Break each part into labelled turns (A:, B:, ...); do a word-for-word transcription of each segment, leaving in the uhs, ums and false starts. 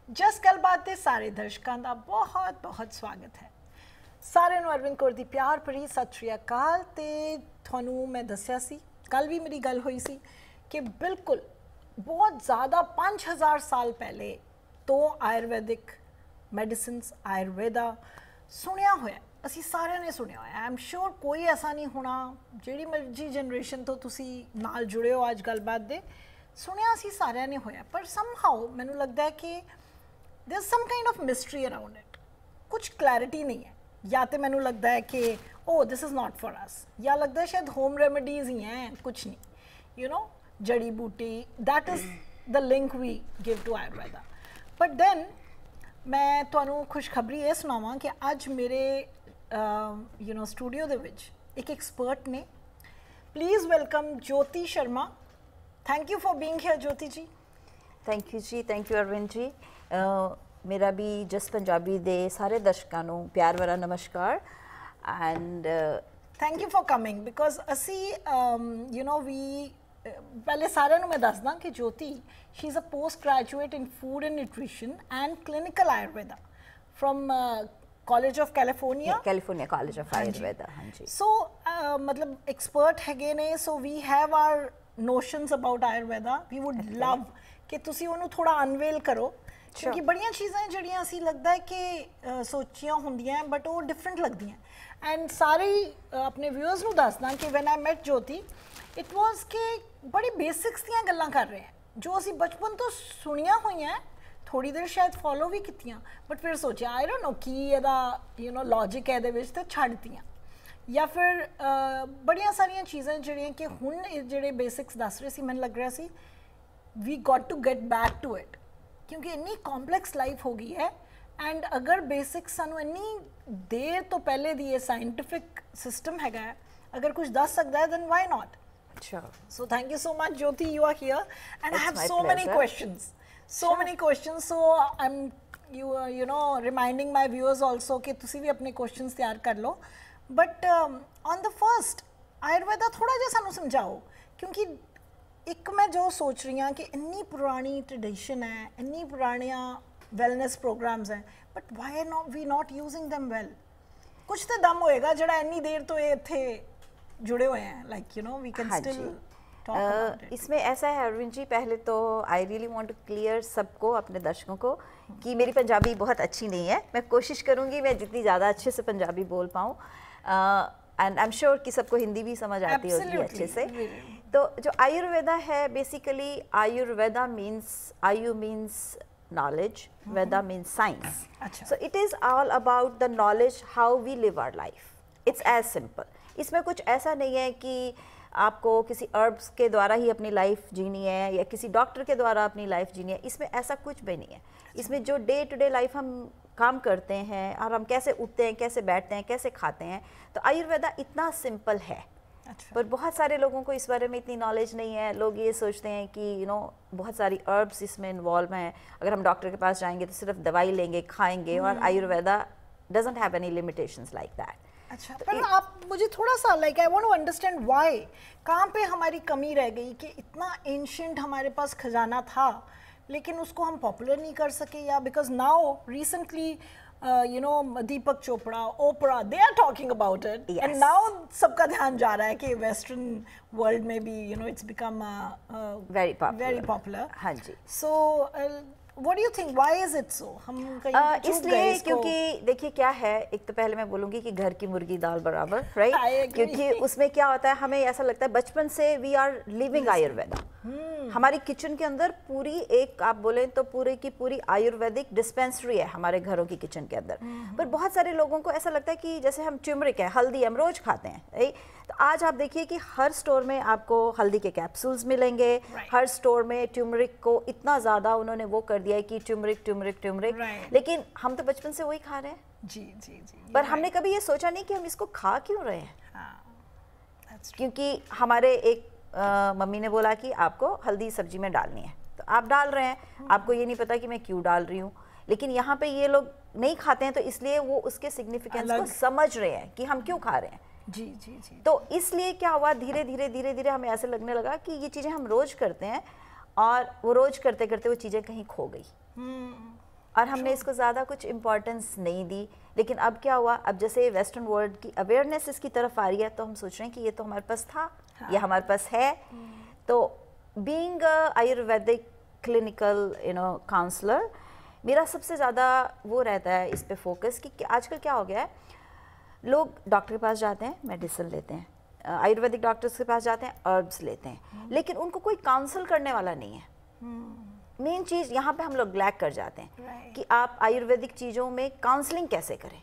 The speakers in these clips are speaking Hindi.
A: जस गलबात दे सारे दर्शकों का बहुत बहुत स्वागत है। सारे नूं अरविंद कौर दी प्यार भरी सत श्री अकाल। ते थानू मैं दस्या सी, कल भी मेरी गल हुई सी कि बिल्कुल बहुत ज़्यादा पाँच हज़ार साल पहले तो आयुर्वैदिक मेडिसिन्स आयुर्वेदा सुनिया होया, असी सारे ने सुनिया होया। आई एम श्योर कोई ऐसा नहीं होना जिहड़ी मर्जी जनरेशन तो तुसी नाल जुड़े हो आज गलबात दे, सुनिया असी सारे ने होया। पर समहाउ मैनू लगता है कि there is some kind of mystery around it, कुछ क्लैरिटी नहीं है। या तो मैनू लगता है कि oh this is not for us, या लगता है शायद होम रेमेडीज़ ही हैं, कुछ नहीं, you know jadi booti, that is the link we give to Ayurveda. But then मैं तुहानू खुशखबरी ये सुनावां कि अज मेरे यू नो स्टूडियो दे विच एक एक्सपर्ट ने। Please welcome Jyoti Sharma. Thank you for being here Jyoti ji.
B: Thank you ji, thank you Arvind ji. uh, मेरा भी जस्ट पंजाबी दे सारे दर्शकों नू प्यार भरा नमस्कार and
A: thank you for coming because असी यू नो वी पहले सारे नू मैं दसदा कि Jyoti she is a post graduate in food and nutrition and clinical Ayurveda from College of California
B: California College of Ayurveda. हाँ जी।
A: सो मतलब एक्सपर्ट हैगे ने, so we have our notions about Ayurveda. We would love कि तुसी उन्होंने थोड़ा अनवेल करो, क्योंकि बड़ियां चीज़ां जड़ियां असी लगता है कि सोचियां होंदियां हैं बट वो डिफरेंट लगती हैं। एंड सारे अपने व्यूअर्स नू दसदा कि when I met Jyoti it was कि बड़ी बेसिक्स दियां गल्लां कर रहे हैं जो असी बचपन तो सुनिया हुई हैं, थोड़ी देर शायद फॉलो भी कीतियां, बट फिर सोचा आई डोंट नो की एदा यू नो लॉजिक है दे ते छड्ड दित्तियां, या फिर बड़ियां सारियां चीज़ां जड़ियां कि हुण जेह्ड़े बेसिक्स दस रहे सी मैनूं लग रहा सी we got to get back to it, क्योंकि इन्नी कॉम्पलैक्स लाइफ हो गई है। एंड अगर बेसिक्स सानू इन्नी देर तो पहले दी ये साइंटिफिक सिस्टम है, अगर कुछ दस सकता है then why not.
B: Sure.
A: So thank you so much Jyoti, you are here and
B: It's
A: I have
B: my
A: so
B: pleasure.
A: many questions so sure. many questions, so I'm you uh, you know reminding my viewers also कि तुसी भी अपने questions तैयार कर लो। but um, on the first Ayurveda थोड़ा जिहा सानू समझाओ, क्योंकि एक मैं जो सोच रही हाँ कि इन्नी पुरानी ट्रेडिशन है, इन्नी पुरानिया वेलनेस प्रोग्राम्स हैं, but why are not we not using them well. कुछ तो दम होएगा जड़ा इन्नी देर तो ये थे जुड़े हुए हैं, like you know we can still talk about it.
B: इसमें ऐसा है अरविंद जी, पहले तो I really want to clear सबको, अपने दर्शकों को, कि मेरी पंजाबी बहुत अच्छी नहीं है। मैं कोशिश करूँगी मैं जितनी ज़्यादा अच्छे से पंजाबी बोल पाऊँ, एंड आई एम श्योर कि सबको हिंदी भी समझ आती होगी अच्छे से। तो जो आयुर्वेदा है basically, Ayurveda means ayu means knowledge, Veda means science. Achha. So it is all about the knowledge how we live our life. It's as simple. इसमें कुछ ऐसा नहीं है कि आपको किसी herbs के द्वारा ही अपनी लाइफ जीनी है या किसी डॉक्टर के द्वारा अपनी लाइफ जीनी है, इसमें ऐसा कुछ भी नहीं है। इसमें जो डे टू डे लाइफ हम काम करते हैं और हम कैसे उठते हैं, कैसे बैठते हैं, कैसे खाते हैं, तो आयुर्वेदा इतना सिंपल है। अच्छा। पर बहुत सारे लोगों को इस बारे में इतनी नॉलेज नहीं है। लोग ये सोचते हैं कि यू नो बहुत सारी अर्ब्स इसमें इन्वॉल्व हैं, अगर हम डॉक्टर के पास जाएंगे तो सिर्फ दवाई लेंगे, खाएंगे, और Ayurveda doesn't have any limitations like that.
A: अच्छा, तो पर आप मुझे थोड़ा सा like I want to understand why, कहाँ पे हमारी कमी रह गई कि इतना एंशिएंट हमारे पास खजाना था लेकिन उसको हम पॉपुलर नहीं कर सके, या because now recently Uh, you know Deepak Chopra, Oprah, they are talking about it, yes. and now सबका ध्यान जा रहा है कि western world में भी you know it's become uh, uh,
B: very popular,
A: very popular.
B: हाँ जी।
A: So uh, what do you think, why is it so? हम कहीं
B: uh, इसलिए क्योंकि देखिए क्या है, एक तो पहले मैं बोलूँगी कि घर की मुर्गी दाल बराबर, राइट? क्योंकि उसमें क्या होता है, हमें ऐसा लगता है बचपन से वी आर लिविंग आयुर्वेदा। हमारी किचन के अंदर पूरी एक आप बोलें तो पूरी की पूरी आयुर्वेदिक डिस्पेंसरी है हमारे घरों की किचन के अंदर। पर बहुत सारे लोगों को ऐसा लगता है कि जैसे हम ट्यूमरिक है, हल्दी हम रोज खाते हैं, तो आज आप देखिए कि हर स्टोर में आपको हल्दी के कैप्सूल्स मिलेंगे, right. हर स्टोर में ट्यूमरिक को इतना ज़्यादा उन्होंने वो कर दिया है कि ट्यूमरिक ट्यूमरिक ट्यूमरिक, right. लेकिन हम तो बचपन से वही खा रहे हैं।
A: जी जी जी।
B: पर हमने कभी ये सोचा नहीं कि हम इसको खा क्यों रहे हैं। हाँ, क्योंकि हमारे एक Uh, मम्मी ने बोला कि आपको हल्दी सब्जी में डालनी है, तो आप डाल रहे हैं, आपको ये नहीं पता कि मैं क्यों डाल रही हूँ। लेकिन यहाँ पे ये लोग नहीं खाते हैं, तो इसलिए वो उसके सिग्निफिकेंस को समझ रहे हैं कि हम क्यों खा रहे हैं।
A: जी जी जी।
B: तो इसलिए क्या हुआ, धीरे धीरे धीरे धीरे हमें ऐसे लगने लगा कि ये चीज़ें हम रोज करते हैं, और वो रोज करते करते वो चीज़ें कहीं खो गई। और हमने इसको ज़्यादा कुछ इम्पोर्टेंस नहीं दी। लेकिन अब क्या हुआ, अब जैसे वेस्टर्न वर्ल्ड की अवेयरनेस इसकी तरफ आ रही है तो हम सोच रहे हैं कि ये तो हमारे पास था, हाँ। ये हमारे पास है। तो being ayurvedic clinical you know counsellor, मेरा सबसे ज़्यादा वो रहता है इस पे फोकस कि, कि आजकल क्या हो गया है, लोग डॉक्टर के पास जाते हैं, मेडिसिन लेते हैं, आयुर्वेदिक डॉक्टर्स के पास जाते हैं, हर्ब्स लेते हैं, लेकिन उनको कोई काउंसल करने वाला नहीं है। मेन चीज़ यहाँ पे हम लोग लैक कर जाते हैं कि आप आयुर्वेदिक चीज़ों में काउंसलिंग कैसे करें।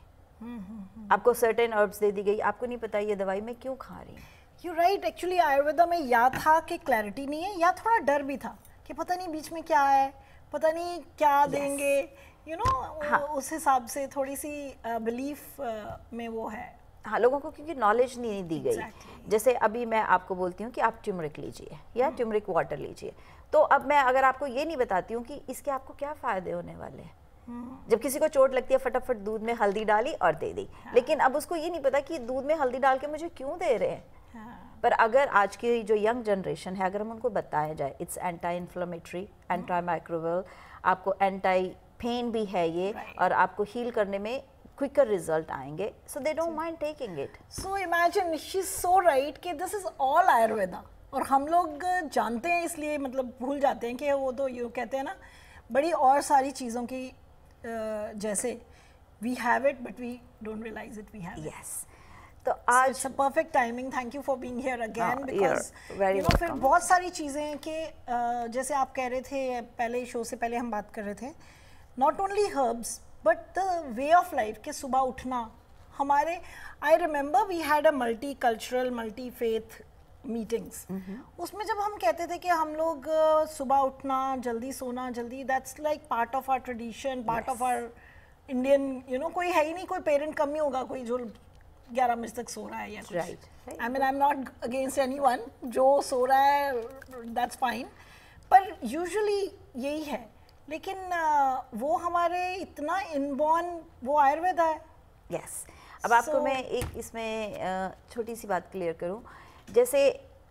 B: आपको सर्टेन हर्ब्स दे दी गई, आपको नहीं पता ये दवाई मैं क्यों खा रही हूँ।
A: यू राइट, एक्चुअली आयुर्वेदा में या था कि क्लैरिटी नहीं है, या थोड़ा डर भी था कि पता नहीं बीच में क्या है, पता नहीं क्या yes. देंगे, यू you नो know, हाँ. उस हिसाब से थोड़ी सी बिलीफ uh, uh, में वो है।
B: हाँ, लोगों को क्योंकि नॉलेज नहीं दी गई। exactly. जैसे अभी मैं आपको बोलती हूँ कि आप ट्यूमरिक लीजिए या hmm. ट्यूमरिक वाटर लीजिए, तो अब मैं अगर आपको ये नहीं बताती हूँ कि इसके आपको क्या फ़ायदे होने वाले हैं। hmm. जब किसी को चोट लगती है फटाफट दूध में हल्दी डाली और दे दी, हाँ. लेकिन अब उसको ये नहीं पता कि दूध में हल्दी डाल के मुझे क्यों दे रहे हैं। हाँ. पर अगर आज की जो यंग जनरेशन है, अगर हम उनको बताया जाए it's anti inflammatory, anti microbial, आपको एंटी पेन भी है ये, right. और आपको हील करने में क्विकर रिजल्ट आएंगे, so they don't mind taking it.
A: So imagine, she is so right कि दिस इज ऑल आयुर्वेदा, और हम लोग जानते हैं इसलिए मतलब भूल जाते हैं कि वो तो यूँ कहते हैं ना, बड़ी और सारी चीज़ों की uh, जैसे we have it but we don't realise it we have it.
B: Yes, तो आज
A: it's a perfect timing, thank you for being here again, because you know फिर बहुत सारी चीज़ें हैं कि uh, जैसे आप कह रहे थे पहले शो से पहले हम बात कर रहे थे, not only herbs but the way of life के सुबह उठना हमारे, I remember we had a multi cultural multi faith meetings, उसमें जब हम कहते थे कि हम लोग uh, सुबह उठना, जल्दी सोना, जल्दी, that's like part of our tradition, part of our Indian, you know, कोई है ही नहीं, कोई पेरेंट कम ही होगा कोई जो ग्यारह बजे तक सो रहा है या कुछ।
B: Right,
A: I mean I am not against anyone जो सो रहा है, दैट्स फाइन, पर यूजुअली यही है। लेकिन uh, वो हमारे इतना इनबॉर्न, वो आयुर्वेदा है।
B: Yes yes. अब आपको so, मैं एक इसमें uh, छोटी सी बात क्लियर करूं, जैसे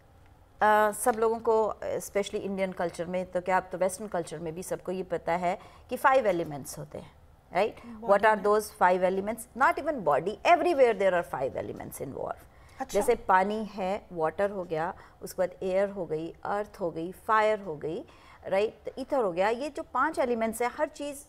B: uh, सब लोगों को स्पेशली इंडियन कल्चर में, तो क्या आप तो वेस्टर्न कल्चर में भी सबको ये पता है कि फाइव एलिमेंट्स होते हैं, right? What are those five elements? Not even body, everywhere there are five elements involve. जैसे पानी है, वाटर हो गया, उसके बाद एयर हो गई, अर्थ हो गई, फायर हो गई, राइट, ईथर हो गया। ये जो पांच एलिमेंट्स है, हर चीज़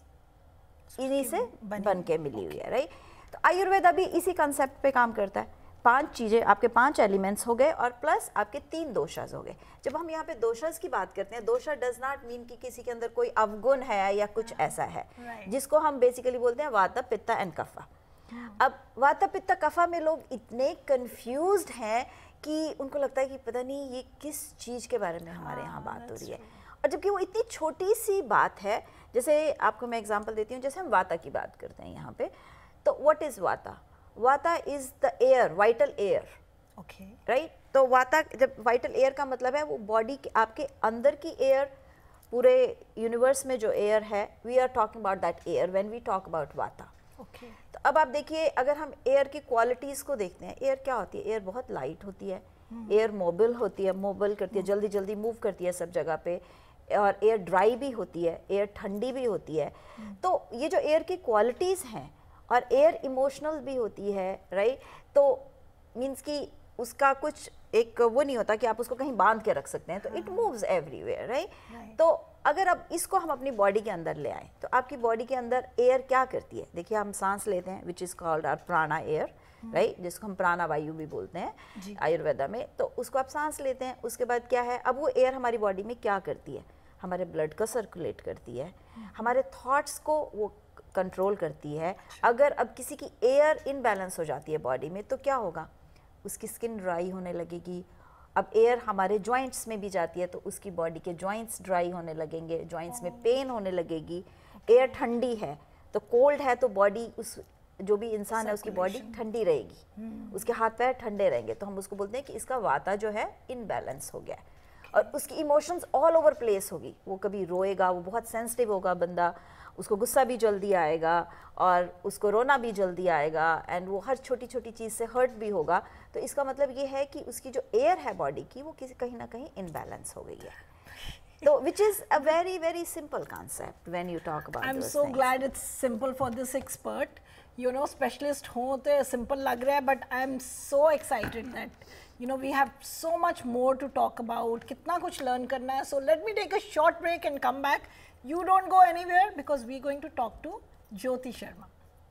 B: इन्हीं से बन के मिली हुई है, राइट? तो आयुर्वेदा भी इसी कंसेप्ट पे काम करता है। पांच चीज़ें, आपके पांच एलिमेंट्स हो गए और प्लस आपके तीन दोषास हो गए। जब हम यहाँ पे दोषास की बात करते हैं, दोषा डज नॉट मीन कि किसी के अंदर कोई अवगुण है या कुछ ऐसा है, जिसको हम बेसिकली बोलते हैं वाता, पित्ता एंड कफा। अब वाता, पित्ता, कफा में लोग इतने कंफ्यूज्ड हैं कि उनको लगता है कि पता नहीं ये किस चीज़ के बारे में हमारे यहाँ बात हो रही है, और जबकि वो इतनी छोटी सी बात है। जैसे आपको मैं एग्जांपल देती हूँ, जैसे हम वाता की बात करते हैं यहाँ पे, तो what is vata? Vata is the air, vital air,
A: okay,
B: right? तो वाता, जब वाइटल एयर का मतलब है वो बॉडी के आपके अंदर की एयर, पूरे यूनिवर्स में जो एयर है, we are talking about that air when we talk about vata.
A: Okay,
B: तो अब आप देखिए, अगर हम एयर की क्वालिटीज़ को देखते हैं, एयर क्या होती है? एयर बहुत लाइट होती है, एयर मोबिल होती है, मोबिल करती है, जल्दी जल्दी मूव करती है सब जगह पे, और एयर ड्राई भी होती है, एयर ठंडी भी होती है। तो ये जो एयर की क्वालिटीज़ हैं, और एयर इमोशनल भी होती है, राइट? तो मीन्स कि उसका कुछ एक वो नहीं होता कि आप उसको कहीं बांध के रख सकते हैं, तो इट मूव्स एवरीवेयर, राइट? तो अगर अब इसको हम अपनी बॉडी के अंदर ले आए, तो आपकी बॉडी के अंदर एयर क्या करती है? देखिए, हम सांस लेते हैं, which is called our prana air, right, जिसको हम प्राणा वायु भी बोलते हैं आयुर्वेदा में। तो उसको आप सांस लेते हैं, उसके बाद क्या है, अब वो एयर हमारी बॉडी में क्या करती है? हमारे ब्लड को सर्कुलेट करती है, हमारे थॉट्स को वो कंट्रोल करती है। अगर अब किसी की एयर इनबैलेंस हो जाती है बॉडी में, तो क्या होगा? उसकी स्किन ड्राई होने लगेगी। अब एयर हमारे जॉइंट्स में भी जाती है, तो उसकी बॉडी के जॉइंट्स ड्राई होने लगेंगे, जॉइंट्स में पेन होने लगेगी। एयर ठंडी है, तो कोल्ड है, तो बॉडी, उस जो भी इंसान है उसकी बॉडी ठंडी रहेगी, उसके हाथ पैर ठंडे रहेंगे, तो हम उसको बोलते हैं कि इसका वाता जो है इनबैलेंस हो गया है। और उसकी इमोशंस ऑल ओवर प्लेस होगी, वो कभी रोएगा, वो बहुत सेंसिटिव होगा बंदा, उसको गुस्सा भी जल्दी आएगा और उसको रोना भी जल्दी आएगा, एंड वो हर छोटी छोटी चीज़ से हर्ट भी होगा। तो इसका मतलब ये है कि उसकी जो एयर है बॉडी की, वो किसी कहीं ना कहीं इनबैलेंस हो गई है। So, which is a very, very simple concept when you talk about
A: I'm
B: those
A: so
B: things.
A: glad it's simple for this expert. You know, specialist हो तो simple लग रहा है, but I'm so excited that you know we have so much more to talk about. कितना कुछ learn करना है. So let me take a short break and come back. You don't go anywhere because we're going to talk to Jyoti Sharma.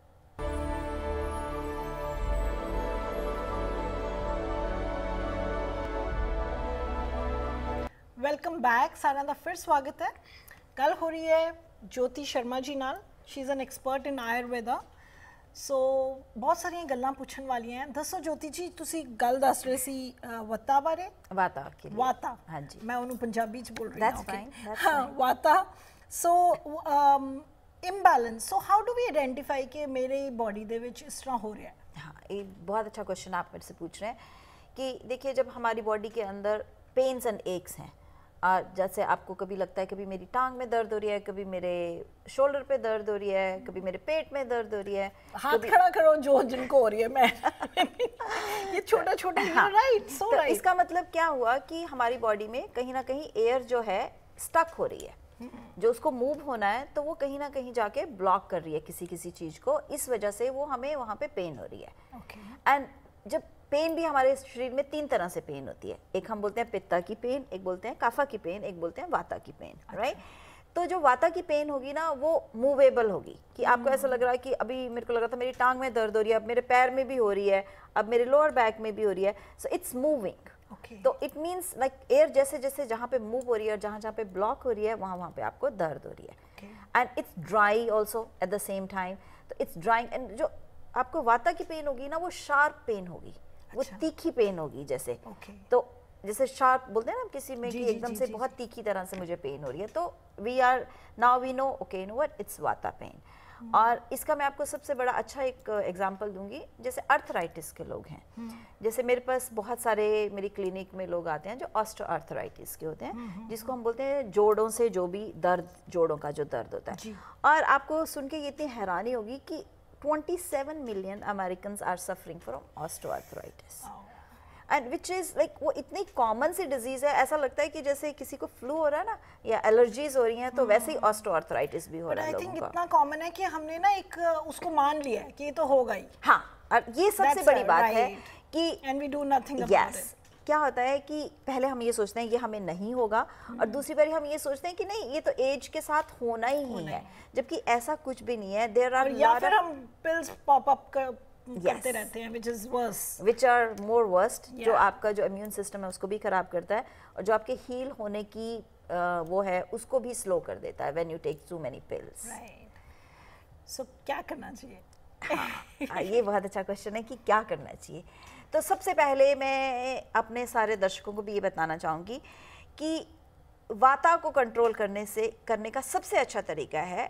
A: Welcome back सारा का फिर स्वागत है। कल हो रही है ज्योति शर्मा जी नाल। She is an expert in Ayurveda. So बहुत सारियां गल्लां पूछण वालियां हैं। दसो ज्योति जी, तुसी गल दस रहे सी वता बारे।
B: वाता के लिए।
A: वाता,
B: हाँ जी,
A: मैं उन्होंने पंजाबी च बोल रही
B: हूँ। That's fine, that's
A: हाँ,
B: fine.
A: Vata. So imbalance, so how do we identify कि मेरे बॉडी दे विच इस तरह हो रहा है?
B: हाँ, ये बहुत अच्छा क्वेश्चन आप मेरे से पूछ रहे हैं कि देखिए, जब हमारी बॉडी के अंदर पेन्स एंड एक्स हैं, आ, जैसे आपको कभी लगता है कभी मेरी टांग में दर्द हो रही है, कभी मेरे शोल्डर पे दर्द हो रही है, कभी मेरे पेट में दर्द हो रही है।
A: हाथ खड़ा करो जो जिनको हो रही है। मैं ये छोटा छोटा राइट, सो राइट।
B: इसका मतलब क्या हुआ कि हमारी बॉडी में कहीं ना कहीं एयर जो है स्टक हो रही है, जो उसको मूव होना है तो वो कहीं ना कहीं जाके ब्लॉक कर रही है किसी किसी चीज को, इस वजह से वो हमें वहाँ पे पेन हो रही है। एंड जब पेन भी हमारे शरीर में तीन तरह से पेन होती है, एक हम बोलते हैं पित्ता की पेन, एक बोलते हैं काफा की पेन, एक बोलते हैं वाता की पेन, राइट। तो जो वाता की पेन होगी ना वो मूवेबल होगी, कि आपको ऐसा लग रहा है कि अभी मेरे को लग रहा था मेरी टांग में दर्द हो रही है, अब मेरे पैर में भी हो रही है, अब मेरे लोअर बैक में भी हो रही है, सो इट्स मूविंग। तो इट मीन्स लाइक एयर जैसे जैसे जहाँ पे मूव हो रही है और जहाँ जहाँ पे ब्लॉक हो रही है वहाँ वहाँ पे आपको दर्द हो रही है। And it's dry also at the same time, तो इट्स ड्राइंग। एंड जो आपको वाता की पेन होगी ना वो शार्प पेन होगी, वो तीखी पेन होगी जैसे। okay. तो जैसे शार्प बोलते हैं ना किसी में कि एकदम से बहुत तीखी तरह से मुझे पेन हो रही है, तो we are now we know okay know what it's vata pain. और इसका मैं आपको सबसे बड़ा अच्छा एक एग्जांपल दूंगी। जैसे अर्थराइटिस के लोग हैं, जैसे मेरे पास बहुत सारे मेरी क्लिनिक में लोग आते हैं जो ऑस्टो अर्थराइटिस के होते हैं, जिसको हम बोलते हैं जोड़ों से जो भी दर्द, जोड़ों का जो दर्द होता है। और आपको सुन के ये इतनी हैरानी होगी कि twenty-seven million Americans are suffering from osteoarthritis, and which is like वो इतनी कॉमन सी डिजीज है, ऐसा लगता है कि जैसे किसी को फ्लू हो रहा है ना या एलर्जीज हो रही हैं, तो वैसे ही ऑस्टोआर्थराइटिस भी हो रहा है लोगों को।
A: इतना कॉमन है कि हमने ना एक उसको मान लिया है कि ये तो होगा ही।
B: हाँ, और ये सबसे बड़ी बात है कि
A: and we do nothing about it.
B: क्या होता है कि पहले हम ये सोचते हैं ये हमें नहीं होगा, और दूसरी बार हम ये सोचते हैं कि नहीं ये तो एज के साथ होना ही ही है, जबकि ऐसा कुछ भी नहीं है। देयर आर
A: या फिर हम पिल्स पॉप अप कर, करते रहते हैं, which is worse,
B: which are more worst, जो आपका जो इम्यून सिस्टम है उसको भी खराब करता है, और जो आपके हील होने की uh, वो है उसको भी स्लो कर देता है when you take too many pills.
A: Right. So क्या करना चाहिए?
B: हाँ, ये बहुत अच्छा क्वेश्चन है कि क्या करना चाहिए। तो सबसे पहले मैं अपने सारे दर्शकों को भी ये बताना चाहूँगी कि वाता को कंट्रोल करने से करने का सबसे अच्छा तरीका है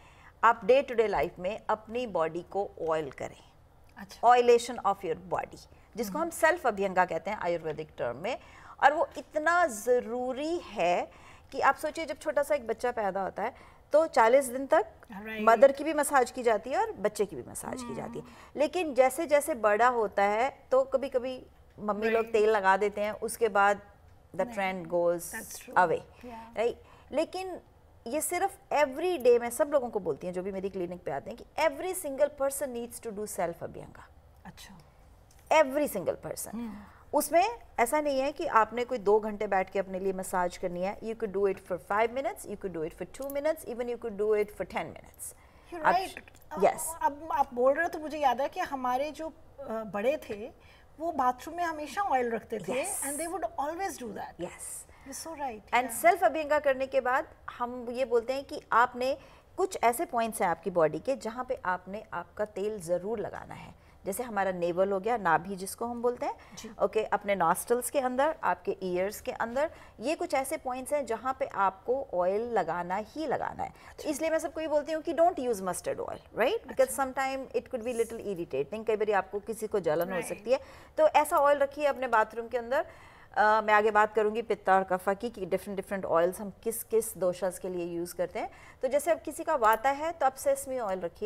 B: आप डे टू डे लाइफ में अपनी बॉडी को ऑयल करें। अच्छा। ऑयलेशन ऑफ योर बॉडी, जिसको हम सेल्फ अभ्यंगा कहते हैं आयुर्वेदिक टर्म में, और वो इतना ज़रूरी है कि आप सोचिए जब छोटा सा एक बच्चा पैदा होता है तो चालीस दिन तक मदर की भी मसाज की जाती है और बच्चे की भी मसाज की जाती है, लेकिन जैसे जैसे बड़ा होता है तो कभी कभी मम्मी लोग तेल लगा देते हैं, उसके बाद the trend goes away, right. लेकिन ये सिर्फ एवरी डे मैं सब लोगों को बोलती हैं जो भी मेरी क्लिनिक पे आते हैं कि every single person needs to do self abhyanga.
A: अच्छा,
B: एवरी सिंगल पर्सन। उसमें ऐसा नहीं है कि आपने कोई दो घंटे बैठ के अपने लिए मसाज करनी है। You could do it for five minutes, you could do it for two minutes, even you could do it for ten minutes.
A: Right. Yes, अब आप बोल रहे हो तो मुझे याद है कि हमारे जो बड़े थे वो बाथरूम में हमेशा ऑयल रखते थे, and they would always do that.
B: Yes,
A: you so right.
B: And self abhyanga करने के बाद हम ये बोलते हैं कि आपने कुछ ऐसे पॉइंट्स हैं आपकी बॉडी के जहाँ पे आपने आपका तेल ज़रूर लगाना है। जैसे हमारा नेवल हो गया, नाभि जिसको हम बोलते हैं, ओके okay, अपने नॉस्टल्स के अंदर, आपके ईयर्स के अंदर, ये कुछ ऐसे पॉइंट्स हैं जहाँ पे आपको ऑयल लगाना ही लगाना है। अच्छा। इसलिए मैं सबको ये बोलती हूँ कि don't use mustard oil, right, because some time it could be little irritating, कई बार आपको किसी को जलन right. हो सकती है, तो ऐसा ऑयल रखिए अपने बाथरूम के अंदर। Uh, मैं आगे बात करूंगी पित्ता और कफा की कि डिफरेंट डिफरेंट ऑयल्स हम किस किस दोषास के लिए यूज़ करते हैं। तो जैसे अब किसी का वाता है तो आप सेसमी ऑयल रखिए,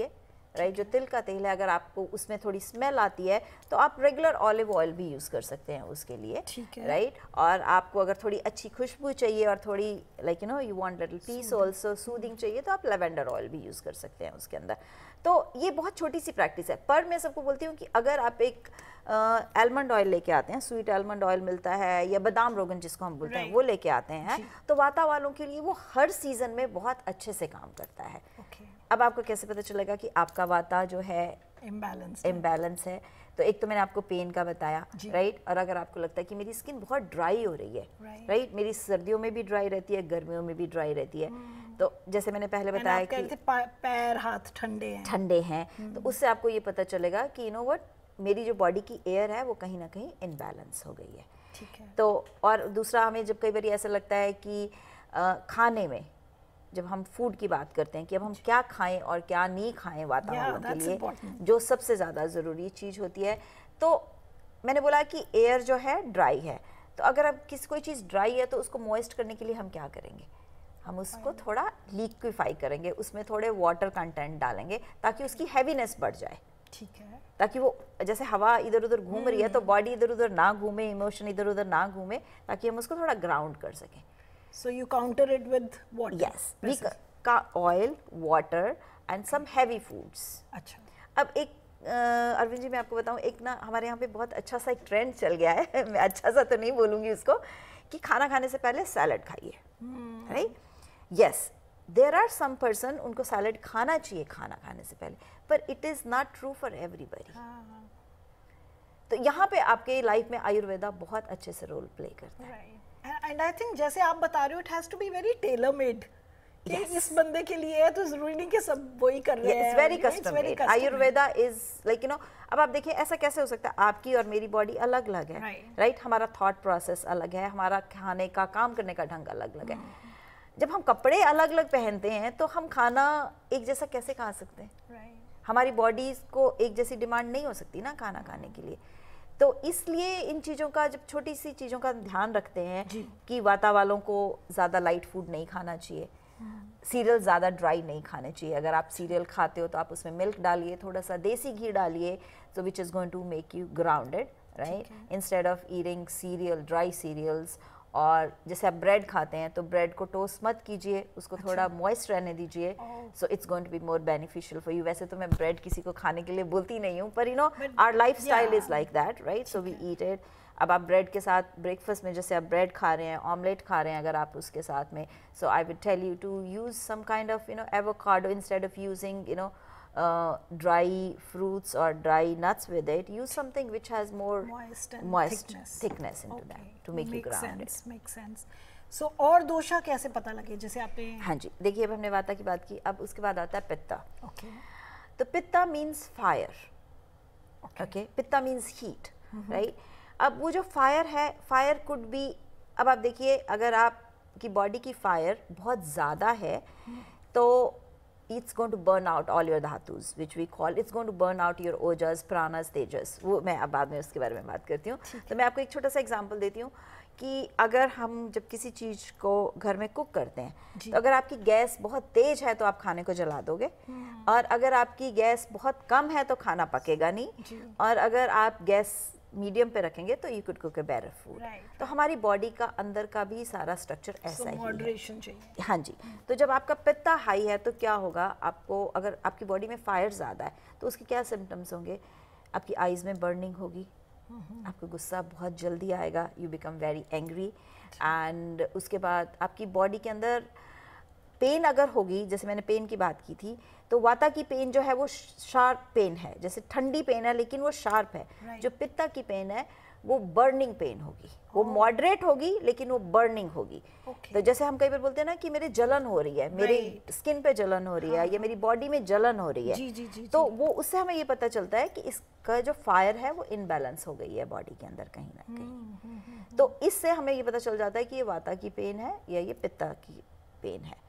B: राइट। जो तिल का तेल है, अगर आपको उसमें थोड़ी स्मेल आती है तो आप रेगुलर ऑलिव ऑयल भी यूज़ कर सकते हैं उसके लिए, राइट। और आपको अगर थोड़ी अच्छी खुशबू चाहिए और थोड़ी like you know you want little peace also, soothing चाहिए, तो आप लेवेंडर ऑयल भी यूज़ कर सकते हैं उसके अंदर। तो ये बहुत छोटी सी प्रैक्टिस है, पर मैं सबको बोलती हूँ कि अगर आप एक आलमंड ऑयल लेके आते हैं, स्वीट आलमंड ऑयल मिलता है, या बादाम रोगन जिसको हम बोलते हैं वो लेके आते हैं, तो वाता वालों के लिए वो हर सीजन में बहुत अच्छे से काम करता है।
A: okay.
B: अब आपको कैसे पता चलेगा कि आपका वाता जो है
A: इम्बैलेंस
B: इम्बैलेंस है? तो एक तो मैंने आपको पेन का बताया, राइट। और अगर आपको लगता है कि मेरी स्किन बहुत ड्राई हो रही है, राइट, मेरी सर्दियों में भी ड्राई रहती है, गर्मियों में भी ड्राई रहती है, तो जैसे मैंने पहले बताया कि
A: पैर हाथ ठंडे हैं
B: ठंडे हैं तो उससे आपको ये पता चलेगा कि यू नो व्हाट, मेरी जो बॉडी की एयर है वो कहीं ना कहीं इनबैलेंस हो गई है।
A: ठीक है।
B: तो और दूसरा, हमें जब कई बार ऐसा लगता है कि आ, खाने में जब हम फूड की बात करते हैं कि अब हम क्या खाएं और क्या नहीं खाएं वातावरण के लिए, जो सबसे ज़्यादा ज़रूरी चीज़ होती है, तो मैंने बोला कि एयर जो है ड्राई है, तो अगर अब किसी कोई चीज़ ड्राई है तो उसको मॉइस्ट करने के लिए हम क्या करेंगे? हम उसको थोड़ा लिक्विफाई करेंगे, उसमें थोड़े वाटर कंटेंट डालेंगे ताकि उसकी हैवीनेस बढ़ जाए।
A: ठीक है।
B: ताकि वो जैसे हवा इधर उधर घूम रही है तो बॉडी इधर उधर ना घूमे, इमोशन इधर उधर ना घूमे, ताकि हम उसको थोड़ा ग्राउंड कर सकें।
A: So you counter it with water?
B: Yes, we का oil, water and some heavy foods.
A: अच्छा।
B: अब एक अरविंद जी मैं आपको बताऊं, एक ना हमारे यहाँ पे बहुत अच्छा सा एक ट्रेंड चल गया है मैं अच्छा सा तो नहीं बोलूँगी उसको, कि खाना खाने से पहले सैलड खाइए, right. Yes, there are some person उनको सैलड खाना चाहिए खाना खाने से पहले, पर it is not true for everybody. तो यहाँ पे आपके लाइफ में आयुर्वेदा बहुत अच्छे से रोल प्ले करता है।
A: right. एंड आई थिंक जैसे आप बता रहे हो, it has to be very tailor made कि yes. इस बंदे के लिए है तो जरूरी नहीं कि सब वही कर रहे हैं।
B: It's very custom made. Ayurveda is like you know, अब आप देखिए ऐसा कैसे हो सकता है, आपकी और मेरी बॉडी अलग अलग है, राइट right. right? हमारा थॉट प्रोसेस अलग है, हमारा खाने का काम करने का ढंग अलग अलग है। hmm. जब हम कपड़े अलग अलग पहनते हैं तो हम खाना एक जैसा कैसे खा सकते हैं? right. हमारी बॉडी को एक जैसी डिमांड नहीं हो सकती ना खाना खाने के लिए। तो इसलिए इन चीज़ों का, जब छोटी सी चीज़ों का ध्यान रखते हैं कि वाता वालों को ज़्यादा लाइट फूड नहीं खाना चाहिए, सीरियल ज़्यादा ड्राई नहीं खाने चाहिए, अगर आप सीरियल खाते हो तो आप उसमें मिल्क डालिए, थोड़ा सा देसी घी डालिए, so which is going to make you grounded, right, instead of eating cereal, dry cereals. और जैसे आप ब्रेड खाते हैं तो ब्रेड को टोस्ट मत कीजिए, उसको अच्छा। थोड़ा मॉइस्ट रहने दीजिए, so it's going to be more beneficial for you. वैसे तो मैं ब्रेड किसी को खाने के लिए बोलती नहीं हूँ, पर you know our lifestyle is like that, right, so we eat it. अब आप ब्रेड के साथ ब्रेकफास्ट में जैसे आप ब्रेड खा रहे हैं, ऑमलेट खा रहे हैं अगर आप उसके साथ में, so I would tell you to use some kind of you know avocado instead of using you know Uh, dry fruits or dry nuts with it. Use something which has more
A: moist,
B: moist
A: thickness,
B: thickness into
A: okay.
B: that to make
A: make
B: you grounded.
A: sense, make sense. So और दोषा कैसे पता लगे, जैसे आपने?
B: हाँ जी, देखिए अब हमने वाता की बात की, अब उसके बाद आता है पित्ता।
A: okay.
B: तो पित्ता means fire, okay, okay? पित्ता means heat, mm-hmm. right? अब वो जो फायर है, फायर could be, अब आप देखिए अगर आपकी बॉडी की फायर बहुत ज़्यादा है mm-hmm. तो it's going to burn out all your धातुस, which we call, it's going to burn out your ओजस, प्राणस, तेजस। वो मैं अब बाद में उसके बारे में बात करती हूँ। तो मैं आपको एक छोटा सा एग्जांपल देती हूँ कि अगर हम जब किसी चीज़ को घर में कुक करते हैं तो अगर आपकी गैस बहुत तेज है तो आप खाने को जला दोगे, और अगर आपकी गैस बहुत कम है तो खाना पकेगा नहीं, और अगर आप गैस मीडियम पे रखेंगे तो you could cook a better food. तो हमारी बॉडी का अंदर का भी सारा स्ट्रक्चर ऐसा so, ही
A: मॉडरेशन चाहिए।
B: हाँ जी। तो जब आपका पित्ता हाई है तो क्या होगा, आपको अगर आपकी बॉडी में फायर ज़्यादा है तो उसके क्या सिम्टम्स होंगे? आपकी आईज में बर्निंग होगी, आपको गुस्सा बहुत जल्दी आएगा, you become very angry, and उसके बाद आपकी बॉडी के अंदर पेन अगर होगी, जैसे मैंने पेन की बात की थी, तो वाता की पेन जो है वो शार्प पेन है, जैसे ठंडी पेन है लेकिन वो शार्प है, right. जो पित्ता की पेन है वो बर्निंग पेन होगी, oh. वो मॉडरेट होगी लेकिन वो बर्निंग होगी। okay. तो जैसे हम कई बार बोलते हैं ना कि मेरे जलन हो रही है, right. मेरी स्किन पे जलन हो रही है, हाँ. या मेरी बॉडी में जलन हो रही है,
A: जी, जी, जी,
B: तो
A: जी.
B: वो उससे हमें ये पता चलता है कि इसका जो फायर है वो इनबैलेंस हो गई है बॉडी के अंदर कहीं ना कहीं। hmm, hmm, hmm, तो इससे हमें ये पता चल जाता है कि ये वाता की पेन है या ये पित्ता की पेन है।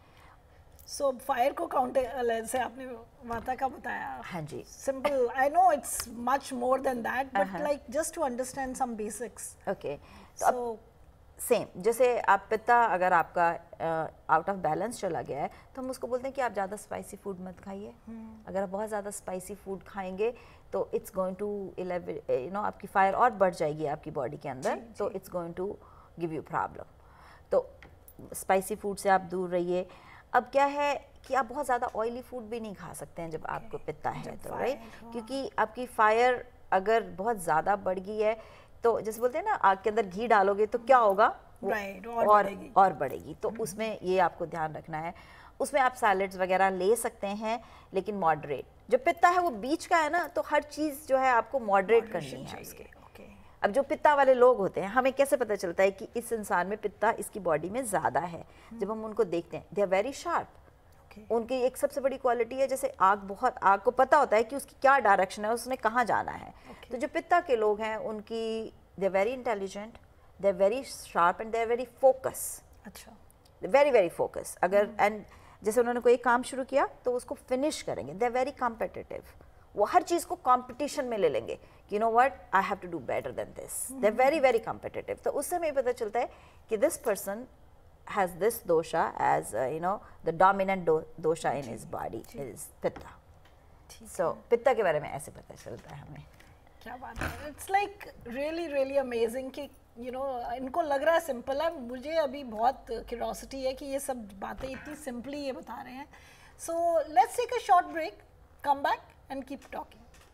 A: सो so, फायर को काउंटर से आपने वाता का बताया।
B: हाँ जी।
A: Simple, I know it's much more than that, but like just to understand some basics.
B: Okay, तो सेम जैसे आप पित्ता अगर आपका आउट ऑफ बैलेंस चला गया है तो हम उसको बोलते हैं कि आप ज़्यादा स्पाइसी फूड मत खाइए। अगर आप बहुत ज़्यादा स्पाइसी फूड खाएंगे तो it's going to elevate you know आपकी फायर और बढ़ जाएगी आपकी बॉडी के अंदर, तो it's going to give you problem. तो स्पाइसी फूड से आप दूर रहिए। अब क्या है कि आप बहुत ज़्यादा ऑयली फूड भी नहीं खा सकते हैं जब okay. आपको पित्ता है तो राइट, क्योंकि आपकी फायर अगर बहुत ज़्यादा बढ़ गई है तो जैसे बोलते हैं ना आग के अंदर घी डालोगे तो क्या होगा,
A: right, और
B: और
A: बढ़ेगी।
B: और बढ़ेगी। तो उसमें ये आपको ध्यान रखना है। उसमें आप सैलेड्स वगैरह ले सकते हैं लेकिन मॉडरेट। जो पित्ता है वो बीच का है ना, तो हर चीज़ जो है आपको मॉडरेट करनी है उसके। अब जो पित्ता वाले लोग होते हैं हमें कैसे पता चलता है कि इस इंसान में पित्ता इसकी बॉडी में ज़्यादा है? जब हम उनको देखते हैं दे आर वेरी शार्प। उनकी एक सबसे बड़ी क्वालिटी है जैसे आग, बहुत आग को पता होता है कि उसकी क्या डायरेक्शन है, उसने कहाँ जाना है। okay. तो जो पित्ता के लोग हैं उनकी they are very intelligent, they are very sharp and they are very focus. अच्छा, वेरी वेरी फोकस। अगर एंड hmm. जैसे उन्होंने कोई काम शुरू किया तो उसको फिनिश करेंगे। They are very competitive. वो हर चीज़ को कंपटीशन में ले लेंगे कि you know what I have to do better than this. They are very very competitive. तो उससे हमें पता चलता है कि this person has this dosha as uh, you know the dominant do dosha in his body is pitta. So pitta के बारे में ऐसे पता चलता है हमें।
A: क्या बात है, it's like really really amazing कि यू नो इनको लग रहा है सिंपल है, मुझे अभी बहुत क्यूरियोसिटी है कि ये सब बातें इतनी सिंपली ये बता रहे हैं। So let's take a short break, come back and keep talking.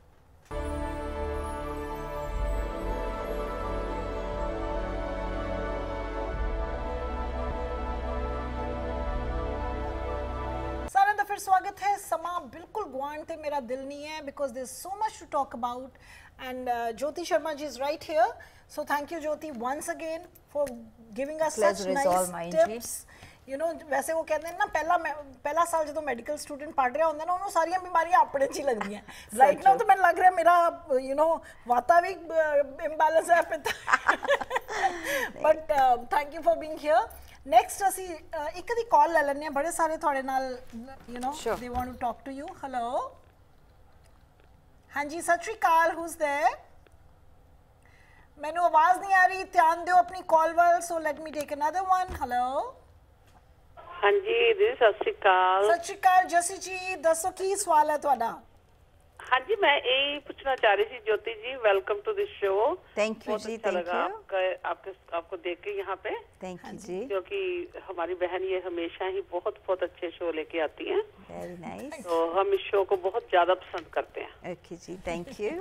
A: फिर स्वागत है। समा बिल्कुल ग्वांड थे, मेरा दिल नहीं है because there is so much to talk about and Jyoti Sharma ji is right here. So thank you Jyoti once again for giving us such nice tips. You know वैसे वो कहते हैं ना पहला पहला साल जो मेडिकल स्टूडेंट पढ़ रहा होंदा ना उन्होंने सारियां बीमारियां अपने च ही लगदी हैं। राइट नाउ तो मैं लग रहा मेरा यू नो वातावरिक इम्बैलेंस है but thank you for being here. Next असी एक दी कॉल ले लेने बड़े सारे थोड़े नाल you know they want to talk to you. Hello, हाँ जी सत श्री अकाल, हु इज देयर? मैनू आवाज नहीं आ रही, ध्यान दो अपनी कॉल वाल। So let me take another one. Hello,
C: हाँ जी दी सत श्री अकाल।
A: सत श्री अकाल जसी जी, दसो की सवाल है तुहाडा?
C: हाँ जी, मैं यही पूछना चाह रही थी Jyoti ji, welcome to this show.
B: Thank you ji, thank you
C: आपका आपके आपको देख के यहाँ पे।
B: थैंक यू जी,
C: क्योंकि हमारी बहन ये हमेशा ही बहुत बहुत अच्छे शो लेके आती हैं।
B: Very nice.
C: तो हम इस शो को बहुत ज्यादा पसंद करते हैं।
B: ओके जी, थैंक यू।